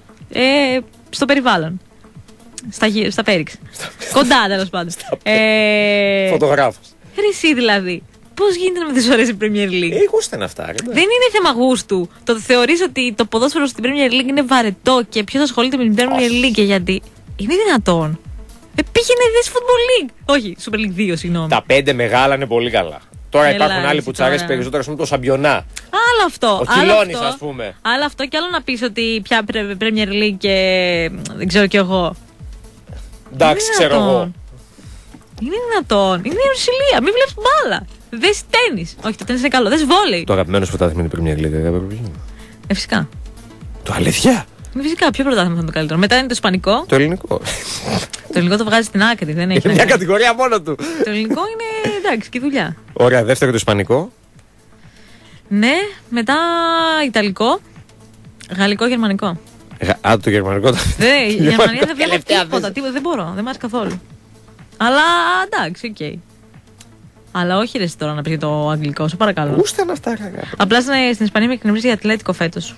Στο περιβάλλον. Στα Πέριξ. Κοντά, τέλος πάντων. Φωτογράφος. Εσύ δηλαδή. Πώς γίνεται να μην της αρέσει η Premier League? Γούστε είναι αυτά. Δεν είναι θέμα γούστου. Το θεωρείς ότι το ποδόσφαιρο στην Premier League είναι βαρετό και ποιος ασχολείται με την Premier League? Γιατί είναι δυνατόν? Πήγαινε δεις Football League. Όχι, Super League 2, συγγνώμη. Τα 5 μεγάλα είναι πολύ καλά. Τώρα υπάρχουν άλλοι που τους αρέσει περισσότερο, ας πούμε, το Σαμπιονά. Άλλο αυτό. Ο Κιλώνης, ας πούμε. Άλλο αυτό και άλλο να πεις ότι πια Premier League και δεν ξέρω κι εγώ. Εντάξει, ξέρω εγώ. Είναι δυνατόν. Είναι ουσιλία. Μην βλέπεις μπάλα. Δες τένις. Όχι, το τένις είναι καλό. Δες βόλεϊ. Το αγαπημένο σου πρωτάθλημα είναι η Premier League. Φυσικά. Το αλήθεια? Φυσικά. Ποιο πρωτάθλημα θα είναι το καλύτερο? Μετά είναι το ισπανικό. Το ελληνικό. Το ελληνικό το βγάζει στην άκρη. Δεν έχει. Είναι μια κατηγορία μόνο του. Το ελληνικό είναι εντάξει και δουλειά. Ωραία, δεύτερο το ισπανικό. Ναι, μετά ιταλικό. Γαλλικό, γερμανικό. Το γερμανικό. Η Γερμανία δεν βλέπω τίποτα. Δεν μπορώ. Δεν μ' αρέσει καθόλου. Αλλά εντάξει, οκ. Αλλά όχι ρε τώρα να πει το αγγλικό, σου παρακαλώ. Γούστα να αυτά, κακά. Απλά στην Ισπανία με εκνευρίζει η Ατλέτικο φέτος.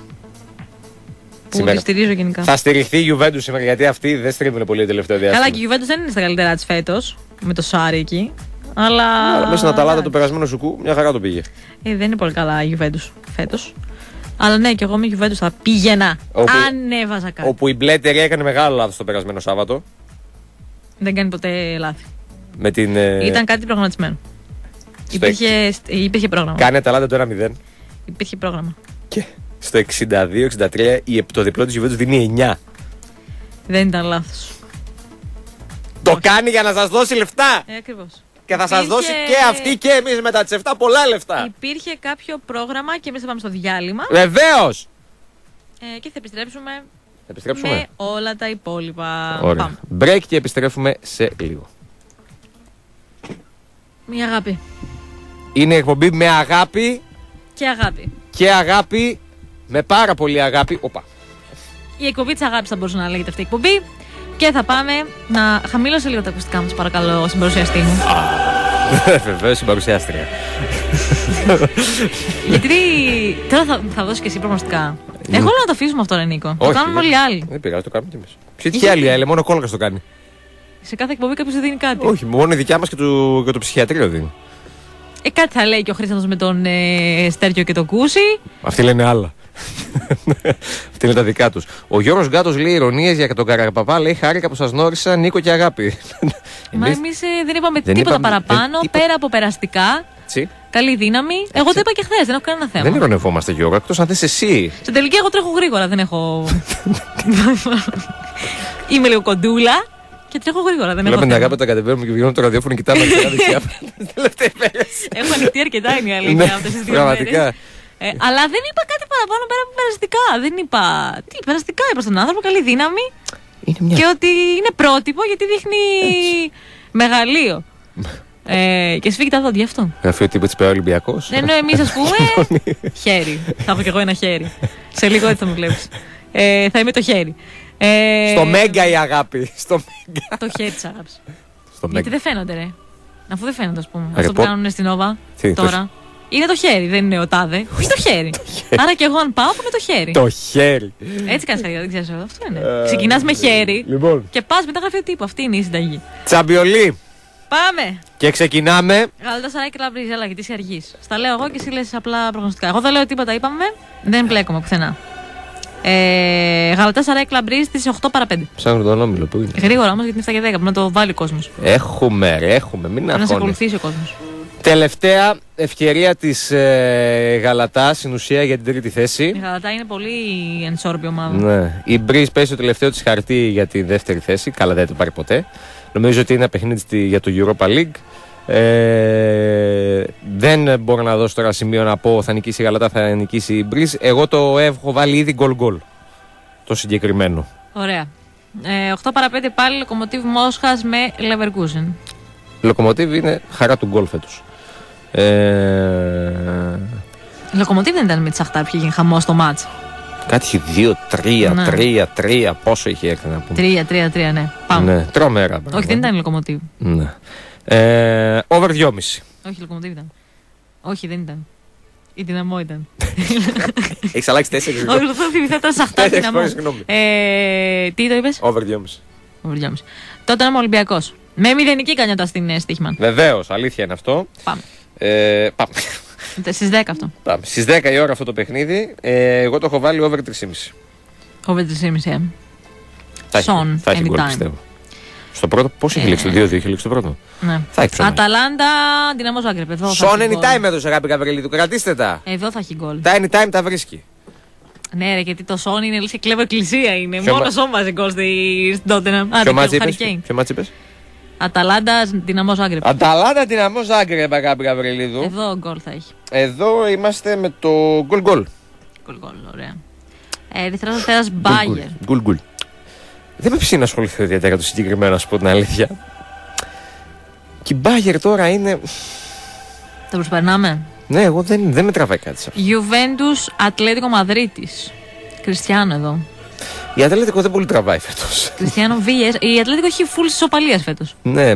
Που τη στηρίζω γενικά. Θα στηριχθεί η Juventus σήμερα, γιατί αυτοί δεν στρίβουν πολύ το τελευταίο διάστημα. Καλά, και η Juventus δεν είναι στα καλύτερά της φέτος. Με το Σάρι εκεί. Αλλά μέσα στην Αταλάντα το περασμένο σουκού, μια χαρά το πήγε. Δεν είναι πολύ καλά η Juventus φέτος. Αλλά ναι, και εγώ με Juventus θα πήγαινα. Αν έβαζα κάτι. Όπου η μπλε εταιρεία έκανε μεγάλο λάθος το περασμένο Σάββατο. Δεν κάνει ποτέ λάθη. Ήταν κάτι προγραμματισμένο. Υπήρχε πρόγραμμα. Κάνει Αταλάντα το 1-0. Υπήρχε πρόγραμμα. Και στο 62-63 το διπλό της Juventus δίνει 9. Δεν ήταν λάθος. Το κάνει για να σας δώσει λεφτά. Ακριβώς. Και θα σας δώσει και αυτή και εμείς μετά τις 7 πολλά λεφτά. Υπήρχε κάποιο πρόγραμμα και εμείς θα πάμε στο διάλειμμα. Βεβαίως. Και θα επιστρέψουμε με όλα τα υπόλοιπα. Ωραία. Break και επιστρέφουμε σε λίγο. Μια αγάπη. Είναι εκπομπή με αγάπη. Και αγάπη. Και αγάπη με πάρα πολύ αγάπη. Οπα. Η εκπομπή της αγάπης θα μπορούσε να λέγεται αυτή η εκπομπή. Και θα πάμε να χαμήλωσε λίγο τα ακουστικά μας, παρακαλώ, συμπαρουσιαστή μου. Βεβαίως, συμπαρουσιάστρια. Γιατί τώρα θα δώσει και εσύ προγνωστικά. Εγώ λέω να το αφήσουμε αυτό, ρε Νίκο. Το κάνουμε όλοι οι άλλοι. Δεν πειράζει, το κάνουμε κι εμείς. Ποιο και άλλοι άλλοι, μόνο ο Κόλκας το κάνει. Σε κάθε εκπομπή κάποιος δεν δίνει κάτι. Όχι, μόνο η δικιά μας και το ψυχιατρίο δίνει. Κάτι θα λέει και ο Χρήστος με τον Στέρκιο και τον Κούση. Αυτοί λένε άλλα. Αυτή είναι τα δικά τους. Ο Γιώργος Γκάτος λέει ηρωνίες για τον Καραπαπά. Λέει χάρηκα που σας γνώρισα, Νίκο και αγάπη. Μα εμείς δεν είπαμε τίποτα παραπάνω πέρα από περαστικά. Καλή δύναμη. Εγώ το είπα και χθες, δεν έχω κανένα θέμα. Δεν ηρωνευόμαστε, Γιώργο, εκτός αν θες εσύ. Στην τελική, εγώ τρέχω γρήγορα, δεν έχω. Είμαι λίγο κοντούλα. Και τρέχω γρήγορα, δεν έχω. Βλέπουμε την θέμα. αγάπη όταν κατεβαίνουμε και βγαίνουμε το ραδιόφωνο, κοιτάμε δεξιά. Τις τελευταίες μέρες. Έχω ανοιχτεί αρκετά, είναι η Ναι, αλήθεια αυτές τις 2 πραγματικά. μέρες. Αλλά δεν είπα κάτι παραπάνω πέρα από περαστικά. Δεν είπα. Τι, περαστικά είπα στον άνθρωπο, καλή δύναμη. Είναι μια... Και ότι είναι πρότυπο γιατί δείχνει μεγαλείο. Και σφίγγει τα δόντια αυτό. Γραφείο τύπου της Ολυμπιακός. Ενώ εμείς ας πούμε. Χέρι. Θα έχω κι εγώ ένα χέρι. Σε λίγο έτσι θα με βλέπεις. Θα είμαι το χέρι. Στο Μέγκα η αγάπη. Στο Μέγκα. Το χέρι της αγάπης. Στο Γιατί Μέγκα. δεν φαίνονται, ρε. Αφού δεν φαίνονται, ας πούμε. Ρε, Αυτό που κάνουν στην Νόβα Τι, τώρα. Είναι το χέρι, δεν είναι ο τάδε. Είναι το χέρι. Άρα και εγώ αν πάω, θα είμαι το χέρι. Το χέρι. Έτσι κάνεις χάρη, δεν ξέρεις αυτό είναι. Ξεκινάς με χέρι Λοιπόν. και πας μετά γραφείο τύπου. Αυτή είναι η συνταγή. Τσαμπιολί. Πάμε! Και ξεκινάμε. Γαλατάσαράι και Λαμπρίζ, έλα γιατί είσαι αργής. Στα λέω εγώ και εσύ λες απλά προγνωστικά. Εγώ δεν λέω τίποτα, είπαμε. Δεν μπλέκομαι πουθενά. Γαλατάσαράι και Λαμπρίζ στις 8 παρα 5. Ψάχνω τον όμιλο που είναι. Γρήγορα όμως γιατί είναι 7 και 10. Πρέπει να το βάλει ο κόσμος. Έχουμε, ρε, έχουμε. Μην Πρέπει να σε αγχώνεσαι. ακολουθήσει ο κόσμος. Τελευταία ευκαιρία της Γαλατά στην ουσία για την τρίτη Η θέση. Γαλατά είναι πολύ ενσόρπη ομάδα. Ναι. Η Μπριζ παίζει το τελευταίο της χαρτί για τη δεύτερη θέση. Καλά, δεν το πάρει ποτέ. Νομίζω ότι είναι ένα παιχνίδι για το Europa League. Δεν μπορώ να δώσω τώρα σημείο να πω θα νικήσει η Γαλατά, θα νικήσει η Μπριζ. Εγώ το έχω βάλει ήδη γκολ. Το συγκεκριμένο. Ωραία. 8 παρα 5 πάλι Λοκομοτίβ Μόσχας με Leverkusen. Λοκομοτίβ είναι χαρά του γκολ φέτος. Η Λοκομοτίβ δεν ήταν με τη Σαχτάρ που είχε γίνει χαμό στο μάτς. Κάτι είχε 2-3, Ναι. 3-3. Πόσο είχε έρθει να πούμε. 3-3-3, ναι. Πάμε. Ναι, τρομερά. Όχι, δεν ήταν η Λοκομοτίβ. Ναι. Over 2,5. Όχι, η Λοκομοτίβ ήταν. Όχι, δεν ήταν. Η Δυναμό ήταν. Έχεις αλλάξει 4. Όχι, αυτό θυμηθώ ήταν Σαχτάρ Δυναμό. Συγγνώμη. Τι το είπες? Over 2,5. Over 2,5. Τότε είμαι Ολυμπιακός. Με μηδενική κανιότα στην Στίχημαν. Βεβαίως, αλήθεια είναι αυτό. Πάμε. Πάμε. Στις 10 αυτό. Πάμε. Στις 10 η ώρα αυτό το παιχνίδι. Εγώ το έχω βάλει over 3,5. Over 3,5. Θα έχει γκολ, anytime. πιστεύω. Στο πρώτο, πώς είχε λήξει το 2-2, είχε λήξει το πρώτο. Ναι. Θα έχει ψωμί. Αταλάντα, Δυναμό Ζάγκρεπ. Εδώ θα Σον έχει anytime γκολ. έδωσε αγάπη Γαβριλίδου. Κρατήστε τα. Εδώ θα έχει γκολ. Τα anytime τα βρίσκει. Ναι, ρε, γιατί το Σον είναι λες και κλέβω εκκλησία είναι. Ποιο Μόνο μα- Σον βάζει γκολ στην Τότεναμ. Ποιο μάτς είπες? Αταλάντα, Δυναμό Ζάγκρεπ. Ανταλάντα Δυναμό Ζάγκρεπ, αγάπη Γαβριλίδου. Εδώ γκολ θα έχει. Εδώ είμαστε με το γκολ. Γκολ, ωραία. Ερυθρός Αστέρας Μπάγερ. Γκουλ. Δεν με ψήνει να ασχοληθώ ιδιαίτερα το συγκεκριμένο, να σου πω την αλήθεια. Και η Μπάγερ τώρα είναι. Το προσπερνάμε. Ναι, εγώ δεν με τραβάει κάτι σε αυτό. Juventus Ατλέτικο Μαδρίτης. Κριστιανό εδώ. Η Ατλέτικο δεν πολύ τραβάει φέτος. Κριστιανό Βίες. Η Ατλέτικο έχει full ισοπαλίας φέτος. Ναι.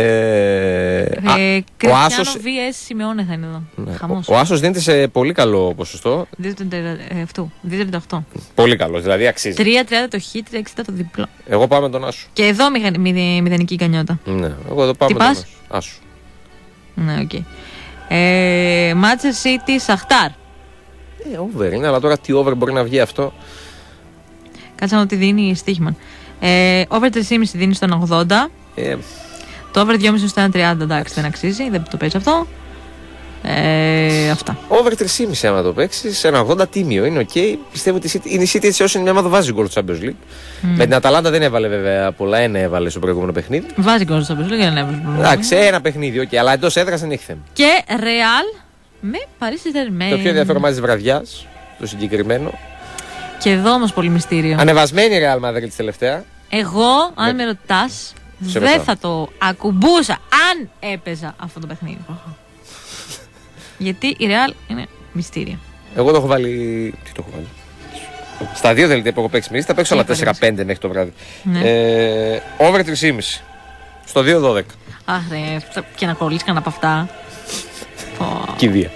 Ο Κριστιανό Άσος. Βίες Σιμεώνε θα είναι εδώ. Ναι, Χαμός. ο Άσος δίνεται σε πολύ καλό ποσοστό. 2,38. Πολύ καλό, δηλαδή αξίζει. 3,30 το χ, 3,60 το διπλό. Εγώ πάω με τον Άσο. Και εδώ μηδενική κανιότα. Ναι, εγώ εδώ πάω Τι με τον πας? Άσο. Άσο. Ναι, οκ. Manchester City Σαχτάρ. Over είναι, αλλά τώρα τι over μπορεί να βγει αυτό. Κάτσε να τη δίνει η Στίχημαν. Over 3,5 δίνει στον 80. Ε, Το over 2,5 στο 1,30 εντάξει δεν αξίζει, δεν το παίζει αυτό. Αυτά. Over 3,5 άμα το παίξει, ένα 80 τίμιο είναι οκ. Πιστεύω ότι είναι η City έτσι όσο είναι μια ομάδα βάζει γκολ στο Champions League. Με την Αταλάντα δεν έβαλε βέβαια πολλά, ένα έβαλε στο προηγούμενο παιχνίδι. Βάζει γκολ στο πεζό για να έβαλε. Εντάξει, ένα παιχνίδι, οκ, αλλά εντό έδρα δεν έχει θέμα. Και Real με Paris Saint-Germain. Το πιο ενδιαφέρον μάτι τη βραδιά, το συγκεκριμένο. Και εδώ όμως πολύ μυστήριο. Ανεβασμένη η Real Madrid τη τελευταία. Εγώ, αν με ρωτάς, Σε δεν ρωτάω. θα το ακουμπούσα αν έπαιζα αυτό το παιχνίδι. Γιατί η Real είναι μυστήρια. Εγώ το έχω βάλει. Τι το έχω βάλει. Στα δύο δελτία που έχω παίξει μισή, θα παίξω άλλα Τι 4-5 μέχρι το βράδυ. Ναι. Over 3,5. Στο 2-12. Αχ, ρε, και να κολλήσει κανένα από αυτά. Πω. Κηδεία.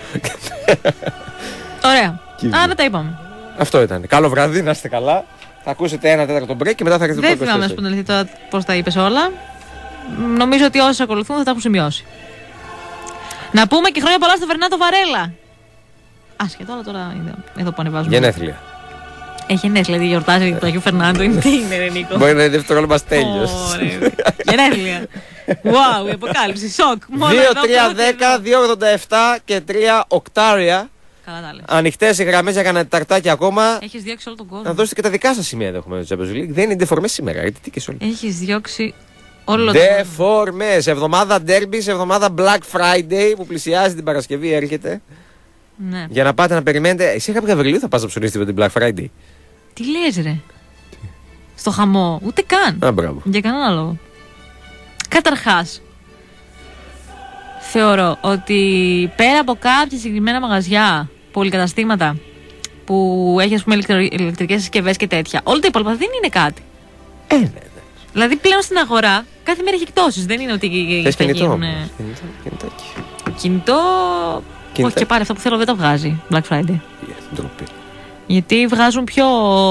Ωραία. Κηδεία. Άρα τα είπαμε. Αυτό ήταν. Καλό βράδυ, να είστε καλά. Θα ακούσετε ένα τέταρτο break και μετά θα έρθει το Δεν θυμάμαι να σου πω την αλήθεια τώρα πώς τα είπες όλα. Νομίζω ότι όσοι ακολουθούν θα τα έχουν σημειώσει. Να πούμε και χρόνια πολλά στο Φερνάντο Βαρέλα. Άσχετο, αλλά τώρα είναι εδώ που ανεβάζουμε. Γενέθλια. Έχει γενέθλια, δηλαδή γιορτάζει το Αγίου Φερνάντο. Είναι τι είναι, ρε Νίκο. Μπορεί να είναι δευτερόλεπτα τέλειο. Ωραία. Γενέθλια. Wow, η αποκάλυψη, σοκ. 2, 3, Μόνο εδώ, πρώτη 10, 2,87 και 3 οκτάρια. Καλά τα λες. Ανοιχτές οι γραμμές για κανένα ταρτάκι ακόμα. Έχεις διώξει όλο τον Να κόσμο. δώσετε και τα δικά σας σημεία εδώ έχουμε στο Champions League. Δεν είναι ντεφορμές σήμερα. Γιατί τι και σε όλοι. Έχεις διώξει Δεφορμές. Εβδομάδα derbies, εβδομάδα Black Friday που πλησιάζει την Παρασκευή, έρχεται. Ναι. Για να πάτε να περιμένετε. Εσύ είχα Γαβριλίου θα πας να ψωνίσεις την Black Friday. Τι λες ρε. Στο χαμό. Ούτε καν. Α, μπράβο. Για κανένα λόγο. Καταρχάς, θεωρώ ότι πέρα από κάποια συγκεκριμένα μαγαζιά, πολυκαταστήματα που έχει ας πούμε ηλεκτρικές συσκευές και τέτοια, όλα τα υπόλοιπα δεν είναι κάτι. Ναι. Δηλαδή πλέον στην αγορά κάθε μέρα έχει εκπτώσεις. Δεν είναι ότι Θες θα κινητό. γίνουν... Κινητάκι. Κινητό... Όχι και πάλι αυτό που θέλω δεν το βγάζει Black Friday. Γιατί βγάζουν πιο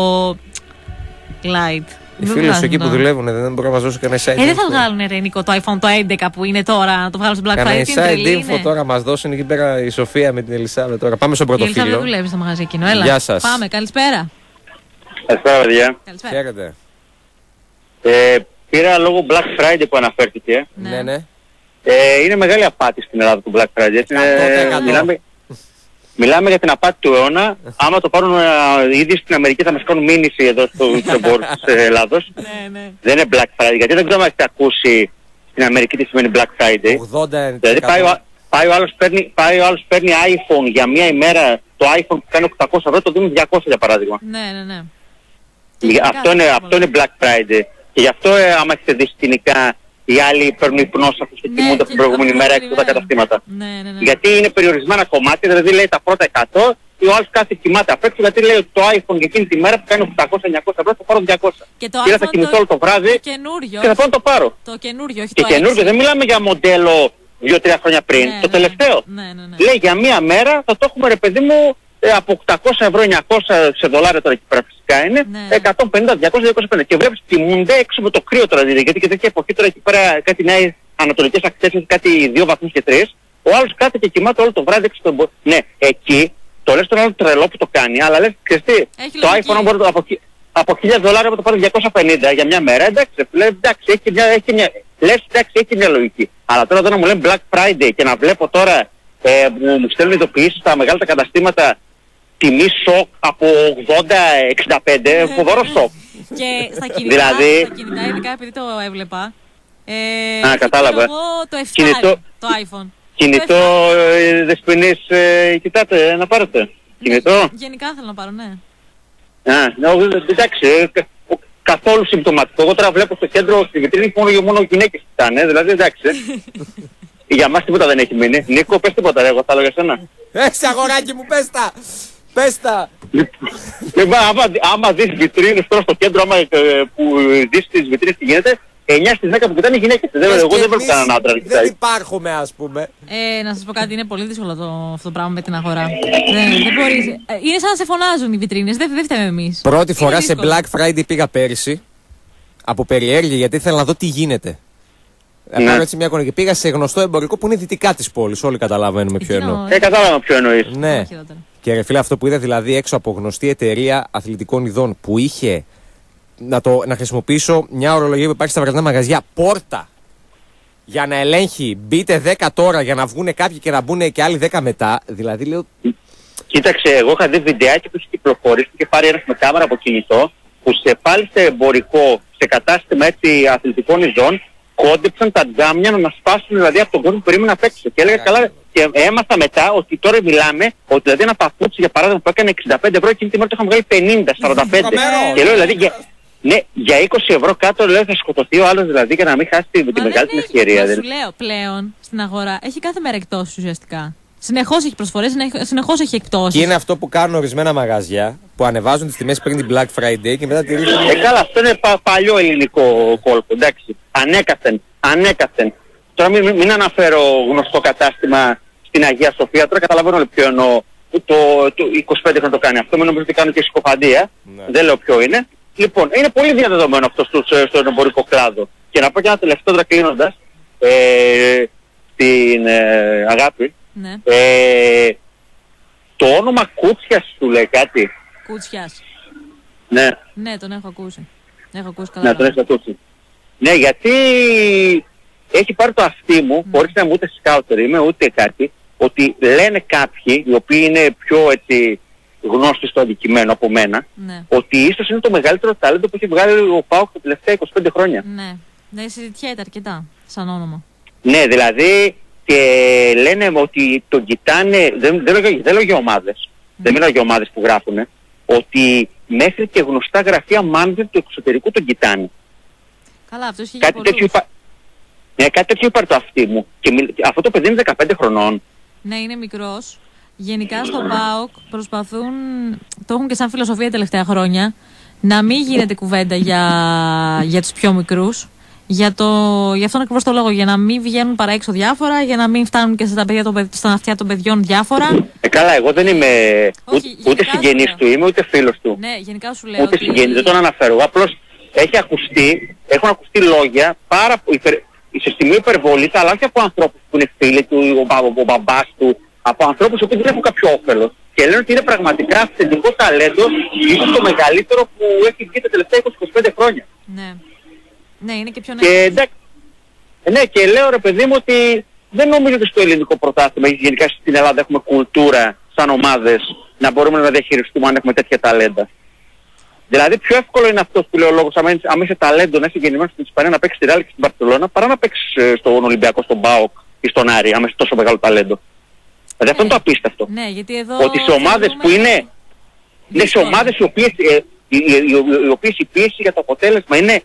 light. Οι φίλοι σου εκεί που δουλεύουν δεν μπορούν να μας δώσουν κανένα site. Δεν θα βγάλουν ρε Νίκο το iPhone το 11 που είναι τώρα να το βγάλουν στο Black Friday. Κανένα site info τώρα μας δώσουν εκεί πέρα η Σοφία με την Ελισάβετ τώρα. Πάμε στον πρώτο φίλο. Η Ελισάβετ δουλεύει στο μαγαζί εκείνο. Έλα. Γεια σας. Πάμε, καλησπέρα. Καλησπέρα, παιδιά. Χαίρετε. Πήρα λόγω Black Friday που αναφέρθηκε. Ναι. Είναι μεγάλη απάτη στην Ελλάδα του Black Friday. Μιλάμε για την απάτη του αιώνα. Άμα το πάρουν ήδη στην Αμερική θα μας κάνουν μήνυση εδώ στους εμπόρους της Ελλάδος. Ναι. Δεν είναι Black Friday. Γιατί δεν ξέρω αν έχετε ακούσει στην Αμερική τι σημαίνει Black Friday. 80%. Δηλαδή πάει ο άλλος παίρνει iPhone για μία ημέρα. Το iPhone που κάνει 800 ευρώ το δίνουν 200 για παράδειγμα. Ναι. Αυτό είναι Black Friday. Και γι' αυτό άμα έχετε δει σκηνικά οι άλλοι παίρνουν υπνόσαφους και κοιμούνται την προηγούμενη μέρα έξω από τα καταστήματα. Ναι. Γιατί είναι περιορισμένα κομμάτια, δηλαδή λέει τα πρώτα 100 ή ο άλλος κάθε κοιμάται απ' έξω γιατί λέει ότι το iPhone για εκείνη τη μέρα που κάνει 800-900 ευρώ θα πάρω 200. Και το iPhone θα κοιμηθώ όλο το βράδυ και θα πάω να το πάρω. Το καινούριο, όχι και το καινούριο, δεν μιλάμε για μοντέλο 2-3 χρόνια πριν. Το τελευταίο. Λέει για μία μέρα θα το έχουμε ρε παιδί μου από 800 ευρώ, 900 σε δολάρια τώρα εκεί πέρα φυσικά είναι, 150, 200, 250. Και βλέπεις τιμούνται έξω με το κρύο τώρα, γιατί και τέτοια εποχή τώρα εκεί πέρα κάτι νέες ανατολικές ακτές, κάτι 2 βαθμούς και 3. Ο άλλος κάθεται και κοιμάται όλο το βράδυ έξω στον πόδι. Ναι, εκεί το λες τον άλλο τρελό που το κάνει, αλλά λες ξέρεις τι, το iPhone μπορεί από $1,000 να το πάρει 250 για μια μέρα, εντάξει, έχει μια λογική. Αλλά τώρα εδώ να μου λένε Black Friday και να βλέπω τώρα μου στέλνουν ειδοποιήσεις στα μεγάλα τα καταστήματα τιμή σοκ από 80-65, φοβερό σοκ. Και στα κινητά, ειδικά επειδή το έβλεπα, κατάλαβα. Το F5, το iPhone. Κινητό δεσποινής κοιτάτε να πάρετε. Κινητό. Γενικά θέλω να πάρω, ναι. Εντάξει, καθόλου συμπτωματικό. Εγώ τώρα βλέπω στο κέντρο στη βιτρίνη μόνο γυναίκες κοιτάνε, δηλαδή εντάξει. Για μας τίποτα δεν έχει μείνει. Νίκο, πες τίποτα, εγώ θα λέω για σένα. Έτσι αγοράκι μου, πες τα. Λοιπόν, άμα δεις βιτρίνες τώρα στο κέντρο, άμα που δεις τις βιτρίνες τι γίνεται, 9 στις 10 που κοιτάνε γυναίκες. Εγώ δεν βλέπω κανέναν άντρα να κοιτάει. Δεν υπάρχουμε ας πούμε. Να σας πω κάτι, είναι πολύ δύσκολο αυτό το πράγμα με την αγορά. Δεν μπορείς. Είναι σαν να σε φωνάζουν οι βιτρίνες, δεν φταίμε εμείς. Πρώτη φορά σε Black Friday πήγα πέρυσι, από περιέργεια γιατί ήθελα να δω τι γίνεται. Κάνω έτσι μια εικόνα και πήγα σε γνωστό εμπορικό που είναι δυτικά της πόλης. Όλοι καταλαβαίνουμε ποιο εννοώ. Κατάλαβα ποιο εννοείς. Ναι. Και ρε φίλε, αυτό που είδα δηλαδή έξω από γνωστή εταιρεία αθλητικών ειδών που είχε να χρησιμοποιήσω μια ορολογία που υπάρχει στα βραδινά μαγαζιά, πόρτα, για να ελέγχει μπείτε 10 τώρα για να βγουν κάποιοι και να μπουν και άλλοι 10 μετά. Δηλαδή λέω. Κοίταξε, εγώ είχα δει βιντεάκι που είχε κυκλοφορήσει και πάρει ένας με κάμερα από κινητό που πάλι σε εμπορικό, σε κατάστημα έτσι αθλητικών ειδών, κόντεψαν τα τζάμια να σπάσουν δηλαδή από τον κόσμο που περίμενε απ' έξω. Και έλεγα καλά, και έμαθα μετά ότι τώρα μιλάμε ότι δηλαδή ένα παπούτσι για παράδειγμα που έκανε 65 ευρώ εκείνη τη μέρα το είχαν βγάλει 50-45. Και λέω δηλαδή για 20 ευρώ κάτω λέω θα σκοτωθεί ο άλλος δηλαδή για να μην χάσει τη μεγάλη την ευκαιρία. Σου λέω πλέον στην αγορά έχει κάθε μέρα εκπτώσεις ουσιαστικά. Συνεχώς έχει προσφορές, συνεχώς έχει εκπτώσεις. Και είναι αυτό που κάνουν ορισμένα μαγαζιά που ανεβάζουν τις τιμές πριν την Black Friday και μετά τη ρίχνουν. Καλά, αυτό είναι παλιό ελληνικό κόλπο, εντάξει. Ανέκαθεν. Τώρα μην αναφέρω γνωστό κατάστημα στην Αγία Σοφία, τώρα καταλαβαίνω ποιο εννοώ. Το 25 θα το κάνει αυτό, μην νομίζω ότι κάνουν και συκοφαντία. Δεν λέω ποιο είναι. Λοιπόν, είναι πολύ διαδεδομένο αυτό στον εμπορικό κλάδο. Και να πω και ένα τελευταίο τώρα κλείνοντας, στην Αγάπη. Ναι. Το όνομα Κούτσιας σου λέει κάτι. Κούτσιας. Ναι. Ναι, τον έχω ακούσει. Έχω ακούσει καλά. Ναι, τον έχεις ακούσει. Ναι, γιατί έχει πάρει το αυτί μου, χωρίς να είμαι ούτε σκάουτερ είμαι ούτε κάτι, ότι λένε κάποιοι, οι οποίοι είναι πιο έτσι γνώστοι στο αντικειμένο από μένα, ότι ίσως είναι το μεγαλύτερο ταλέντο που έχει βγάλει ο ΠΑΟΚ τα τελευταία 25 χρόνια. Ναι. Ναι, συζητιέται αρκετά σαν όνομα. Ναι, δηλαδή και λένε ότι τον κοιτάνε, δεν λέω για ομάδες, δεν μιλάω για ομάδες που γράφουν, ότι μέχρι και γνωστά γραφεία μάνατζερ του εξωτερικού τον κοιτάνε. Καλά, αυτό ισχύει για πολλούς. Κάτι τέτοιο είπα το αυτί μου. Και αυτό το παιδί είναι 15 χρονών. Ναι, είναι μικρός. Γενικά στον ΠΑΟΚ προσπαθούν, το έχουν και σαν φιλοσοφία τελευταία χρόνια, να μην γίνεται κουβέντα για τους πιο μικρούς. Για αυτόν ακριβώς το λόγο, για να μην βγαίνουν παρά έξω διάφορα, για να μην φτάνουν και στα αυτιά των παιδιών διάφορα. Καλά, εγώ δεν είμαι ούτε συγγενής του, είμαι ούτε φίλος του. Ναι, γενικά σου λέω. Ούτε συγγενής, δεν τον αναφέρω. Απλώς έχουν ακουστεί λόγια σε σημείο υπερβολής, αλλά όχι από ανθρώπους που είναι φίλοι του, ο μπαμπάς του, από ανθρώπους που δεν έχουν κάποιο όφελος. Και λένε ότι είναι πραγματικά αυθεντικό ταλέντο, ίσως το μεγαλύτερο που έχει βγει τα τελευταία 20-25 χρόνια. Ναι. Ναι, είναι και πιο νέος. Ναι, και λέω ρε παιδί μου ότι δεν νομίζω ότι στο ελληνικό πρωτάθλημα ή γενικά στην Ελλάδα έχουμε κουλτούρα σαν ομάδες να μπορούμε να διαχειριστούμε αν έχουμε τέτοια ταλέντα. Δηλαδή πιο εύκολο είναι αυτός που λέει ο λόγος, αν είσαι ταλέντο, να είσαι γεννημένος στην Ισπανία, να παίξεις στη Ρεάλ και στην Μπαρσελόνα, παρά να παίξεις στον Ολυμπιακό, στον ΠΑΟΚ ή στον Άρη, αν είσαι τόσο μεγάλο ταλέντο. Δηλαδή αυτό είναι το απίστευτο. Ναι, γιατί εδώ ότι σε ομάδες που είναι... Ναι, σε ομάδες οι οποίες η πίεση για το αποτέλεσμα είναι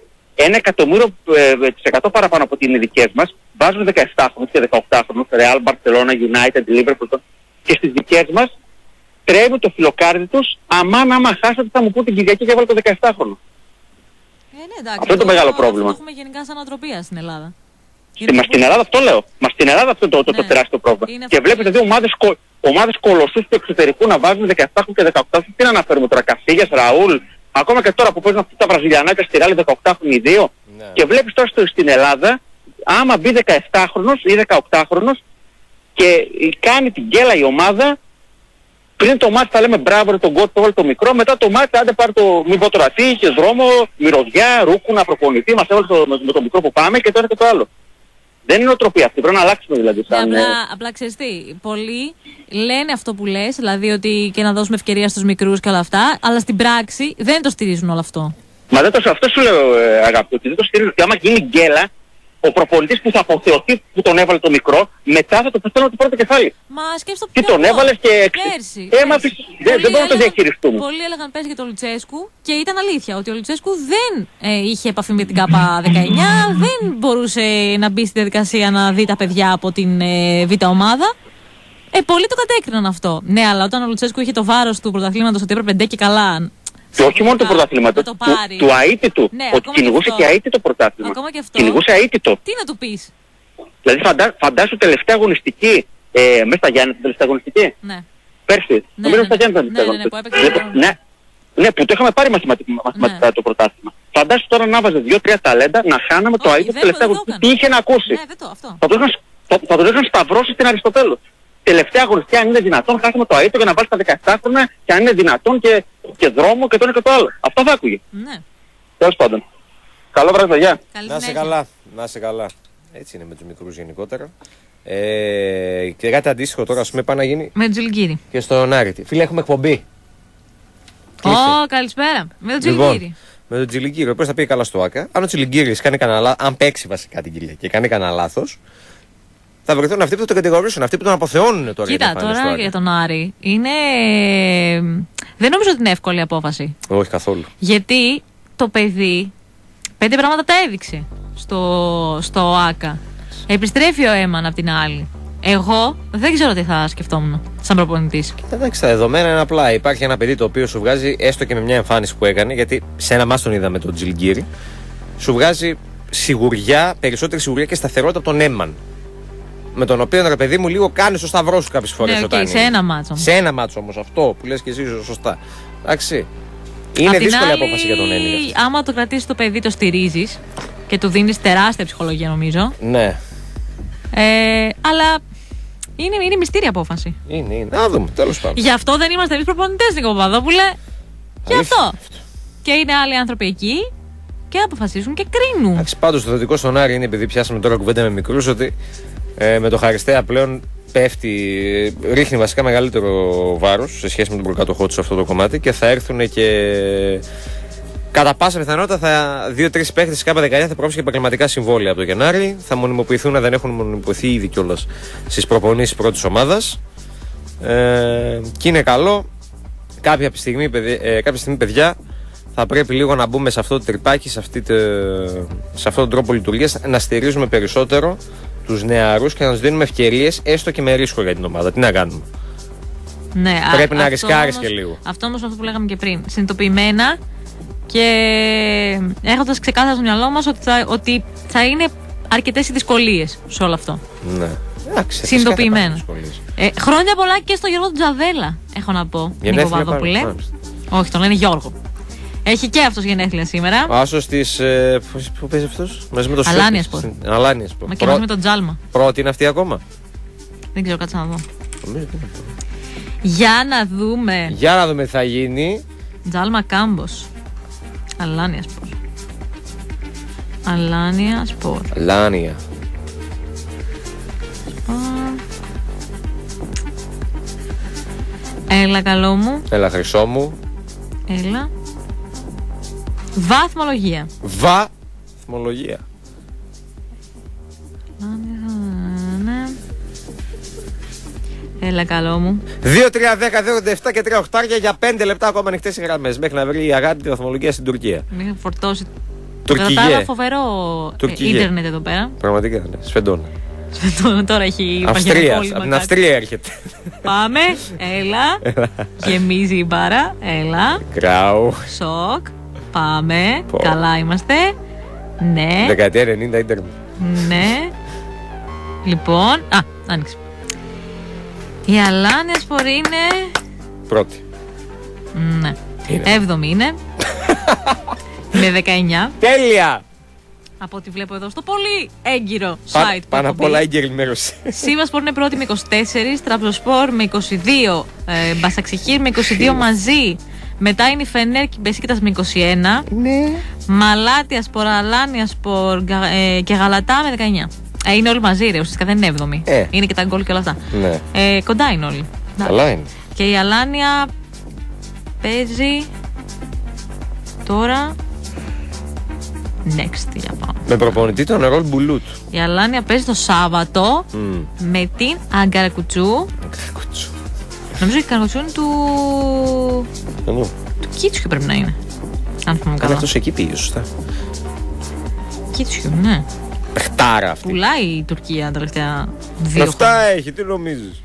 1.000.000% παραπάνω από ότι είναι δικές μας, βάζουν 17χρονους και 18χρονους, Real, Barcelona, United, Liverpool, και στις δικές μας τρέμουν το φιλοκάρδι τους, άμα χάσατε θα μου πω την Κυριακή και έβαλε το 17χρονο. Ναι, εντάξει, αυτό είναι το μεγάλο πρόβλημα. Αυτό έχουμε γενικά σαν οτροπία στην Ελλάδα. Μας στην Ελλάδα αυτό λέω. Μας στην Ελλάδα αυτό το τεράστιο πρόβλημα. Και βλέπετε δύο ομάδες κολοσσούς του εξωτερικού να βάζουν 17χρονους και 18χρονους. Τι να αναφέρουμε τώρα, Κασίγιας, Ραούλ, ακόμα και τώρα που παίζουν αυτά τα βραζιλιανάκια στη Ρεάλ 18χρονοι οι δύο. Ναι. Και βλέπεις τώρα στην Ελλάδα, άμα μπει 17χρονος ή 18χρονος και κάνει την γκέλα η ομάδα, πριν το μάτι θα λέμε μπράβο τον κότ, το το μικρό, μετά το μάτι άντε πάρει το, μην πω τώρα τι, είχε δρόμο, μυρωδιά, ρούκουνα, προπονητή, μας έβαλε με το μικρό που πάμε και τώρα και το άλλο. Δεν είναι οτροπία αυτή, πρέπει να αλλάξουμε δηλαδή. Απλά ξέρεις τι, πολλοί λένε αυτό που λες, δηλαδή ότι και να δώσουμε ευκαιρία στους μικρούς και όλα αυτά, αλλά στην πράξη δεν το στηρίζουν όλο αυτό. Μα δεν αυτό σου λέω αγαπητό, ότι δεν το στηρίζουν. Και άμα γίνει γκέλα, ο προπονητής που θα αποθεωθεί που τον έβαλε το μικρό, μετά θα το πεθαίνω το πρώτο κεφάλι. Μα σκέφτομαι τι τον έβαλες και... Πέρσι. Δεν μπορούμε να το διαχειριστούμε. Πολλοί έλεγαν πες για τον Λουτσέσκου και ήταν αλήθεια ότι ο Λουτσέσκου δεν είχε επαφή με την ΚΑΠΑ 19, δεν μπορούσε να μπει στη διαδικασία να δει τα παιδιά από την Β' ομάδα. Πολλοί το κατέκριναν αυτό. Ναι, αλλά όταν ο Λουτσέσκου είχε το βάρος του πρωταθλήματος ότι έπρεπε ντε και καλά. Και όχι μόνο το πρωτάθλημα, του αίτητου. Ναι, ότι κυνηγούσε και αίτητο πρωτάθλημα. Ακόμα και αυτό. Κυνηγούσε αίτητο. Τι να του πεις. Δηλαδή φαντάσου τελευταία αγωνιστική, μέσα στα Γιάννη την τελευταία αγωνιστική. Ναι. Πέρσι. Νομίζω στα Γιάννη την τελευταία αγωνιστική. Ναι, που το είχαμε πάρει μαθηματικά το πρωτάθλημα. Φαντάσου τώρα να βάζε 2-3 ταλέντα να χάναμε το αίτητο τελευταία αγωνιστική. Τι είχε να ακούσει. Θα το είχαν σταυρώσει στην Αριστοτέλους. Τελευταία αγωνιστική, αν είναι δυνατόν, χάσαμε το αίτητο για να βάλει τα 17χρονα και αν είναι δυνατόν και δρόμο και το ένα και το άλλο. Αυτό θα άκουγε. Ναι. Τέλος πάντων. Καλό βράδυ, παιδιά. Να είσαι καλά. Να είσαι καλά. Έτσι είναι με τους μικρούς γενικότερα. Και κάτι αντίστοιχο τώρα, ας πούμε, πάει να γίνει. Με τον Τζιλγκύρη. Και στον Άρη. Φίλε, έχουμε εκπομπή. Καλησπέρα. Με τον Τζιλγκύρη. Με τον Τζιλγκύρη, ο οποίος θα πει καλά στο ΆΚΑ. Αν ο Τζιλγκύρης κάνει κανένα λάθος, αν παίξει βασικά την Κυριακή και κάνει κανένα λάθος, θα βρεθούν αυτοί που θα τον κατηγορήσουν, αυτοί που τον αποθεώνουν τώρα. Κοίτα, τώρα για τον Άρη είναι. Δεν νομίζω ότι είναι εύκολη απόφαση. Όχι καθόλου. Γιατί το παιδί 5 πράγματα τα έδειξε στο ΆΚΑ. Επιστρέφει ο Έμαν απ' την άλλη. Εγώ δεν ξέρω τι θα σκεφτόμουν σαν προπονητής. Εντάξει, τα δεδομένα είναι απλά. Υπάρχει ένα παιδί το οποίο σου βγάζει, έστω και με μια εμφάνιση που έκανε, γιατί σε ένα μάτς τον είδαμε τον Τζιλγκύρη, σου βγάζει σιγουριά, περισσότερη σιγουριά και σταθερότητα από τον Έμαν. Με τον οποίο, ρε παιδί μου, λίγο κάνει το σταυρό σου κάποιες φορές. Ναι, okay, σε ένα μάτσο. Σε ένα μάτσο όμως, αυτό που λες και εσύ σωστά. Εντάξει. Είναι δύσκολη απόφαση για τον Έλληνα. Άμα το κρατήσεις το παιδί, το στηρίζεις και του δίνεις τεράστια ψυχολογία, νομίζω. Ναι. Αλλά είναι μυστήρια απόφαση. Είναι. Να δούμε, τέλος πάντων. Γι' αυτό δεν είμαστε εμείς προπονητές, Νίκο Παπαδόπουλε. Γι' αυτό. Και είναι άλλοι άνθρωποι εκεί και αποφασίζουν και κρίνουν. Εντάξει, πάντως το θετικό στον Άρη είναι, επειδή πιάσαμε τώρα κουβέντα με μικρούς, ότι με το Χαριστέα πλέον ρίχνει βασικά μεγαλύτερο βάρος σε σχέση με τον προκατοχό του σε αυτό το κομμάτι και θα έρθουν και Κατά πάσα πιθανότητα 2-3 παίχτες σε κάποια 19 θα πρόκειται και επαγγελματικά συμβόλαια από το Γενάρη. Θα μονιμοποιηθούν, αν δεν έχουν μονιμοποιηθεί ήδη κιόλας στις προπονήσεις πρώτης ομάδας. Και είναι καλό. Κάποια στιγμή, παιδιά, θα πρέπει λίγο να μπούμε σε αυτό το τρυπάκι, σε αυτόν τον τρόπο λειτουργίας, να στηρίζουμε περισσότερο τους νεαρούς και να τους δίνουμε ευκαιρίες, έστω και με ρίσκο για την ομάδα. Τι να κάνουμε. Ναι, πρέπει να ρισκάρεις και λίγο. Αυτό όμως αυτό που λέγαμε και πριν. Συνειδητοποιημένα και έχοντας ξεκάθαρα στο μυαλό μας ότι θα είναι αρκετές οι δυσκολίες σε όλο αυτό. Ναι. Συνειδητοποιημένα. Χρόνια πολλά και στο Γιώργο Τζαβέλα, έχω να πω. Νίκο Παπαδόπουλε. Όχι, τον λένε Γιώργο. Έχει και αυτός γενέθλια σήμερα. Άσος της. Πού παίζει αυτός? Μαζί με το Αλάνια Σπορ. Μα και μαζί με τον Τζάλμα. Πρώτη είναι αυτή ακόμα. Δεν ξέρω, κάτσε να δω. Για να δούμε. Για να δούμε τι θα γίνει. Τζάλμα Κάμπος. Αλάνια Σπορ. Αλάνια Σπορ. Αλάνια. Έλα καλό μου. Έλα χρυσό μου. Έλα. Βαθμολογία. Βαθμολογία. Έλα καλό μου. 2, 3, 10, 2, 7 και 3 οχτάρια για 5 λεπτά ακόμα ανοιχτές οι γραμμές. Μέχρι να βρει η Αγάπη τη βαθμολογία στην Τουρκία. Μην είχα φορτώσει. Τουρκία. Κρατάω φοβερό ίντερνετ εδώ πέρα. Πραγματικά, ναι. Σφεντόνα. Τώρα έχει Αυστρία. Από την Αυστρία έρχεται. Πάμε. Έλα. Γεμίζει η μπάρα. Έλα. Κράου. Σοκ. Πάμε. Καλά είμαστε. Ναι. Δεκαετία 90 ίντερνετ. Ναι. Λοιπόν. Άνοιξε. Η Αλάνια Σπορ είναι. Πρώτη. Ναι. 7η είναι. Με 19. Τέλεια! Από ό,τι βλέπω εδώ στο πολύ έγκυρο site. Πάνω απ' όλα έγκυρη ενημέρωση. Σίβα Σπορ είναι πρώτη με 24, Τραμπζονσπορ με 22, Μπασαξιχίρ με 22 μαζί. Μετά είναι η Φενέρ και η Μπεσίκτας με 21. Ναι. Μαλάτια Σπορ, Αλάνια Σπορ και Γαλατά με 19. Είναι όλοι μαζί, ρε. Ουσιαστικά δεν είναι 7η. Είναι και τα γκολ και όλα αυτά. Ναι. Κοντά είναι όλοι. Καλά είναι. Και η Αλάνια παίζει τώρα. Next, για πάμε. Με προπονητή τον Ερόλ Μπουλούτ. Η Αλάνια παίζει το Σάββατο με την Αγκαρακουτσού. Νομίζω ότι η Αγκαρακουτσού είναι του Κίτσιου πρέπει να είναι. Αν θυμάμαι καλά. Αυτός εκεί πήγε, σωστά. Κίτσιου, ναι. Πεχτάρα αυτή. Πουλάει η Τουρκία τα τελευταία 2 χρόνια. Αυτά έχει, τι νομίζεις.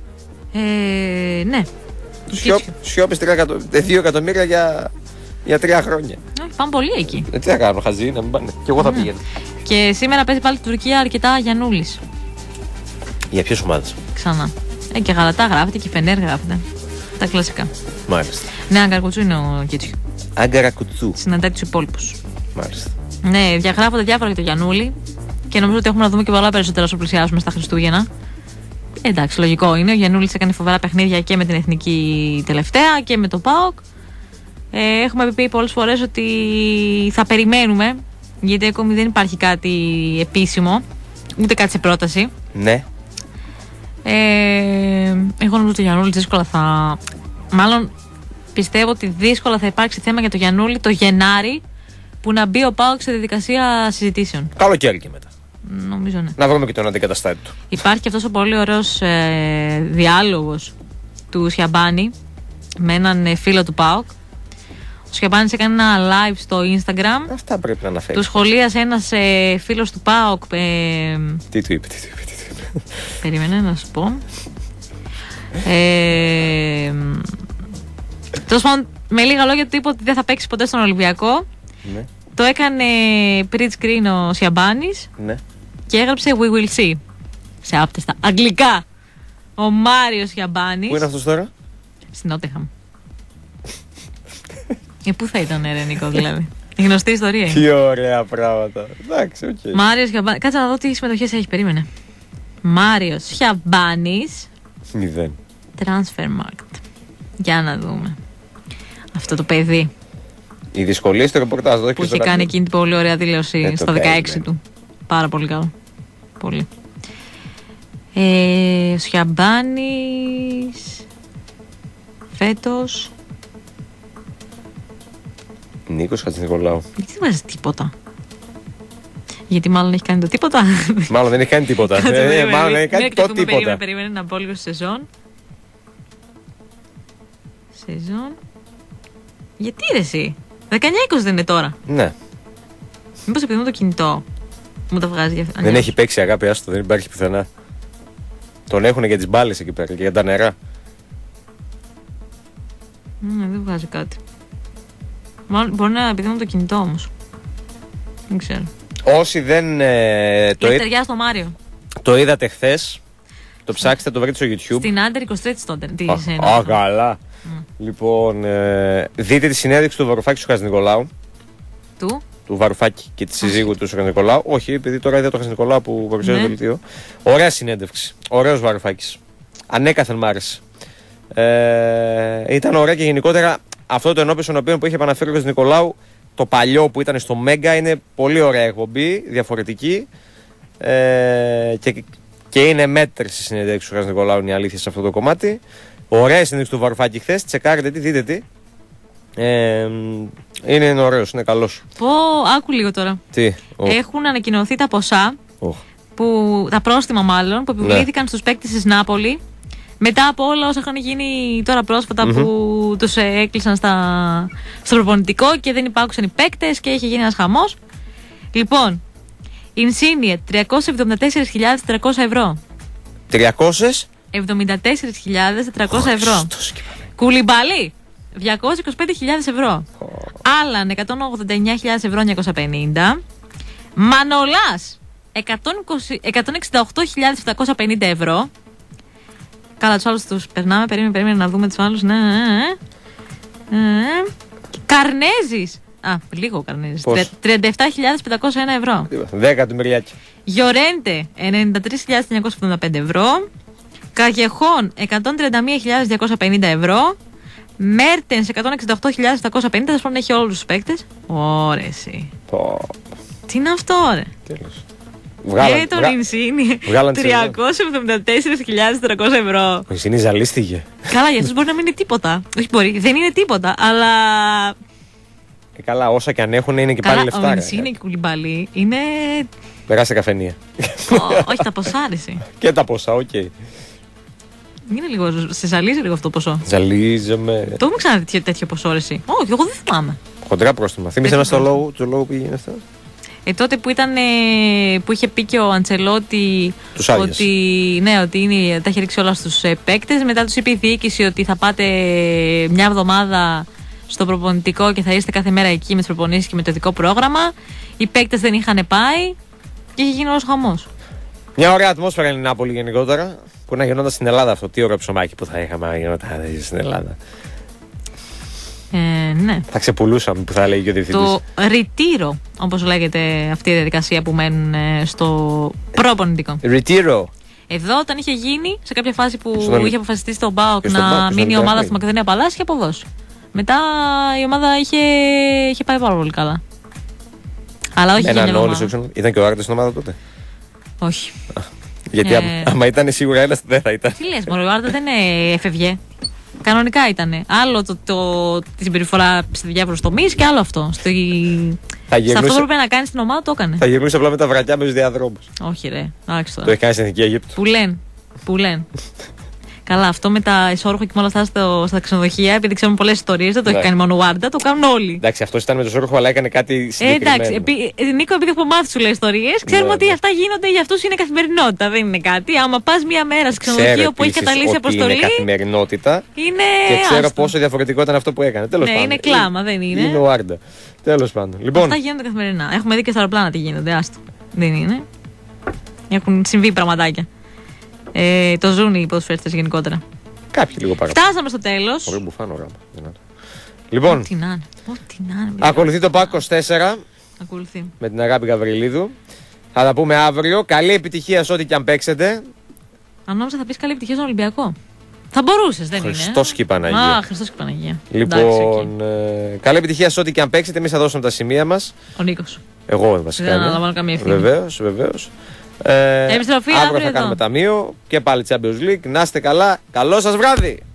Ναι. Σιώπης 2 εκατομμύρια για 3 χρόνια. Πάνε πολύ εκεί. Τι θα κάνω, χαζί, να μην πάνε. Και εγώ θα πήγαινα. Και σήμερα παίζει πάλι η Τουρκία αρκετά Γιαννούλης. Για ποιες ομάδες? Ξανά. Και Γαλατά γράφεται και Φενέρ γράφεται. Τα κλασικά. Μάλιστα. Ναι, Αγκαρακουτσού είναι ο Κίτσιου. Αγκαρακουτσού. Συναντάει τους υπόλοιπους. Μάλιστα. Ναι, διαγράφονται διάφορα για το Γιαννούλη και νομίζω ότι έχουμε να δούμε και πολλά περισσότερα όσο πλησιάσουμε στα Χριστούγεννα. Εντάξει, λογικό είναι. Ο Γιαννούλης έκανε φοβερά παιχνίδια και με την εθνική τελευταία και με το ΠΑΟΚ. Έχουμε πει πολλές φορές ότι θα περιμένουμε, γιατί ακόμη δεν υπάρχει κάτι επίσημο, ούτε κάτι σε πρόταση. Ναι. Εγώ νομίζω ότι ο Γιαννούλης δύσκολα θα. Μάλλον πιστεύω ότι δύσκολα θα υπάρξει θέμα για το Γιαννούλη το Γενάρη που να μπει ο ΠΑΟΚ σε διαδικασία συζητήσεων. Καλοκαίρι και μετά. Νομίζω ναι. Να βρούμε και τον αντικαταστάτη του. Υπάρχει και αυτός ο πολύ ωραίος διάλογος του Σιαμπάνη με έναν φίλο του ΠΑΟΚ. Ο Σιαμπάνης έκανε ένα live στο Instagram. Αυτά πρέπει να αναφέρει. Του σχολίασε ένας φίλος του ΠΑΟΚ. Τι του είπε. Περίμενε να σου πω. Τέλος πάντων, με λίγα λόγια του είπε ότι δεν θα παίξει ποτέ στον Ολυμπιακό. Ναι. Το έκανε print screen ο Σιαμπάνης. Ναι. Και έγραψε We will see. Σε άπτεστα αγγλικά. Ο Μάριος Σιαμπάνης. Πού είναι αυτός τώρα? Στην Νότιχαμ. Πού θα ήταν, ρε Νίκο, δηλαδή. Η γνωστή ιστορία είναι. Τι ωραία πράγματα. Εντάξει, οκ. Μάριος Σιαμπάνης. Κάτσε να δω τι συμμετοχές έχει, περίμενε. Μάριος Σιαμπάνης. 0. Transfermarkt. Για να δούμε. Αυτό το παιδί. Η δυσκολία στο ρεπορτάζ εδώ που είχε κάνει εκείνη την πολύ ωραία δήλωση στα 16 του. Πάρα πολύ καλό. Πολύ. Ο Σιαμπάνης φέτος Νίκος Χατζηνικολάου. Γιατί δεν βάζει τίποτα. Γιατί μάλλον έχει κάνει το τίποτα. Μάλλον δεν έχει κάνει τίποτα. Μάλλον έχει κάνει το τίποτα. Περίμενε να πω λίγο σεζόν. Σεζόν. Γιατί ρε εσύ. 19-20 δεν είναι τώρα. Ναι. Μήπως επειδή μου το κινητό μου το βγάζει. Δεν έχει παίξει αγάπη, άστο, δεν υπάρχει πουθενά. Τον έχουν για τις μπάλες εκεί πέρα και για τα νερά. Δεν βγάζει κάτι. Μάλλον μπορεί να επειδή μου το κινητό όμως. Δεν ξέρω. Όσοι δεν ταιριάζει στο Μάριο. Το είδατε χθες, το ψάξτε, το βρείτε στο YouTube. Στην Άντερ 23 τότε. Καλά. Λοιπόν, δείτε τη συνέντευξη του Βαρουφάκη του Χατζηνικολάου. Του Βαρουφάκη και τη συζύγου του Χατζηνικολάου. Όχι, επειδή τώρα είδα το Χατζηνικολάου που παρουσιάζει το δελτίο. Ωραία συνέντευξη. Ωραίος Βαρουφάκης. Ανέκαθεν μ' άρεσε. Ήταν ωραία και γενικότερα αυτό το ενώπιον που είχε επαναφέρει ο Χατζηνικολάου, το παλιό που ήταν στο Μέγκα, είναι πολύ ωραία εκπομπή, διαφορετική. Και είναι μέτρηση η συνέντευξη του Χατζηνικολάου, είναι η αλήθεια σε αυτό το κομμάτι. Ωραία συνέντευξη του Βαρουφάκη χθες. Τσεκάρετε τι, δείτε τι. Είναι ωραίος, είναι καλός. Άκου λίγο τώρα. Τι. Έχουν ανακοινωθεί τα ποσά, τα πρόστιμα μάλλον, που επιβλήθηκαν στους παίκτες της Νάπολη. Μετά από όλα όσα είχαν γίνει τώρα πρόσφατα που τους έκλεισαν στο προπονητικό και δεν υπάκουσαν οι παίκτες και είχε γίνει ένας χαμός. Λοιπόν, Insigne 374.400 ευρώ. 374.400 ευρώ. Κουλιμπαλί 225.000 ευρώ. Άλαν 189.000 ευρώ 950. Μανολάς 168.750 ευρώ. Καλά, τους άλλους τους περνάμε. Περίμενε να δούμε τους άλλους. Ναι. Καρνέζης. Λίγο Καρνέζης. 37.501 ευρώ. 10 εκατομμυριάκια. Γιορέντε 93.975 ευρώ. Καγεχόν 131.250 ευρώ. Μέρτενς 168.750. Θα σου έχει όλους τους παίκτες. Ωραία εσύ. Τι είναι αυτό ρε. Τέλος. Και τον Insigne 374.400 ευρώ. Ο Insigne ζαλίστηκε. Καλά, για αυτούς μπορεί να μην είναι τίποτα. Όχι μπορεί, δεν είναι τίποτα, αλλά... Καλά, όσα και αν έχουν είναι και πάλι λεφτά. Ο Insigne και η Κουλιμπαλί είναι... Περάστε καφενεία. Όχι, τα ποσά άρεσε. Και τα ποσά, οκ. Είναι λίγο, σε ζαλίζει λίγο αυτό το ποσό. Ζαλίζομαι. Το έχουμε ξαναδεί τέτοιο ποσό εσύ. Όχι, εγώ δεν θυμάμαι. Χοντρά πρόστιμα. Θύμισε μας το λόγο που πήγαινε αυτό. Τότε που είχε πει και ο Αντσελότη ότι, τα είχε ρίξει όλα στους παίκτες. Μετά τους είπε η διοίκηση ότι θα πάτε μια εβδομάδα στο προπονητικό και θα είστε κάθε μέρα εκεί με τις προπονήσεις και με το ειδικό πρόγραμμα. Οι παίκτες δεν είχαν πάει και είχε γίνει όλος χαμός. Μια ωραία ατμόσφαιρα είναι η Νάπολη γενικότερα. Που να γινόταν στην Ελλάδα αυτό. Τι ωραίο ψωμάκι που θα είχαμε να γινόταν στην Ελλάδα. Ναι. Θα ξεπουλούσαμε που θα λέει και ο διευθυντής. Το ρητήρο, όπως λέγεται αυτή η διαδικασία που μένουν στο προπονητικό. Ρητήρο. Εδώ όταν είχε γίνει, σε κάποια φάση που είχε αποφασιστεί στον ΠΑΟΚ να μείνει η ομάδα στη Μακεδονία Παλάς, είχε αποδώσει. Μετά η ομάδα είχε πάει πάρα πολύ καλά. Αλλά όχι για μια ομάδα. Ήταν και ο Άρντες στην ομάδα τότε. Όχι. Γιατί άμα ήταν σίγουρα ένας δεν θα ήταν. Τι λες, μωρέ, ο Άρντες δεν έφευγε. Κανονικά ήταν. Άλλο τη συμπεριφορά σε διάφορους τομείς και άλλο αυτό. Σε αυτό που έπρεπε να κάνει στην ομάδα το έκανε. Θα γυρνούσε απλά με τα βρακιά με τους διαδρόμους. Όχι, ρε. Άξι τώρα. Το έχει κάνει στην Εθνική Αιγύπτου. Που λένε. Καλά, αυτό με τα ισόρροχα και με όλα αυτά στα ξενοδοχεία, επειδή ξέρουμε πολλές ιστορίες, δεν το έχει κάνει μόνο ο Άρντα, το κάνουν όλοι. Εντάξει, αυτό ήταν με το ισόρροχο, αλλά έκανε κάτι συγκεκριμένο. Εντάξει, Νίκο, επειδή έχω μάθει σου λέει ιστορίες, ξέρουμε ότι αυτά γίνονται για αυτούς είναι καθημερινότητα, δεν είναι κάτι. Άμα πας μία μέρα σε ξενοδοχείο που έχει καταλήξει αποστολή. Είναι καθημερινότητα. Είναι. Και ξέρω πόσο διαφορετικό ήταν αυτό που έκανε. Τέλος πάντων. Είναι κλάμα, δεν είναι. Είναι ο Άρντα. Τέλος πάντων. Αυτά γίνονται καθημερινά. Έχουμε δει και στα αεροπλάνα τι γίνονται, άστο. Δεν είναι. Έχουν συμβεί πραγματάκια. Το ζουν οι ποδοσφαιριστές γενικότερα. Κάποιοι λίγο παραπάνω. Φτάσαμε στο τέλος. Ωραίο μπουφάνο γράμμα. Λοιπόν, ό,τι να είναι. Ακολουθεί το ΠΑΚ 24. Ακολουθεί. Με την Αγάπη Γαβριλίδου. Θα τα πούμε αύριο. Καλή επιτυχία σε ό,τι και αν παίξετε. Αν νόμιζα θα πεις καλή επιτυχία στον Ολυμπιακό. Θα μπορούσες, δεν Χριστός και η Παναγία. Χριστός και η Παναγία. Λοιπόν, καλή επιτυχία σε ό,τι και αν παίξετε. Εμείς θα δώσουμε τα σημεία μας. Ο Νίκος. Εγώ βασικά. Δεν αναλαμβάνω καμία ευθύνη. Βεβαίως. Επιστροφή αύριο θα κάνουμε ταμείο και πάλι Champions League. Να είστε καλά. Καλό σας βράδυ.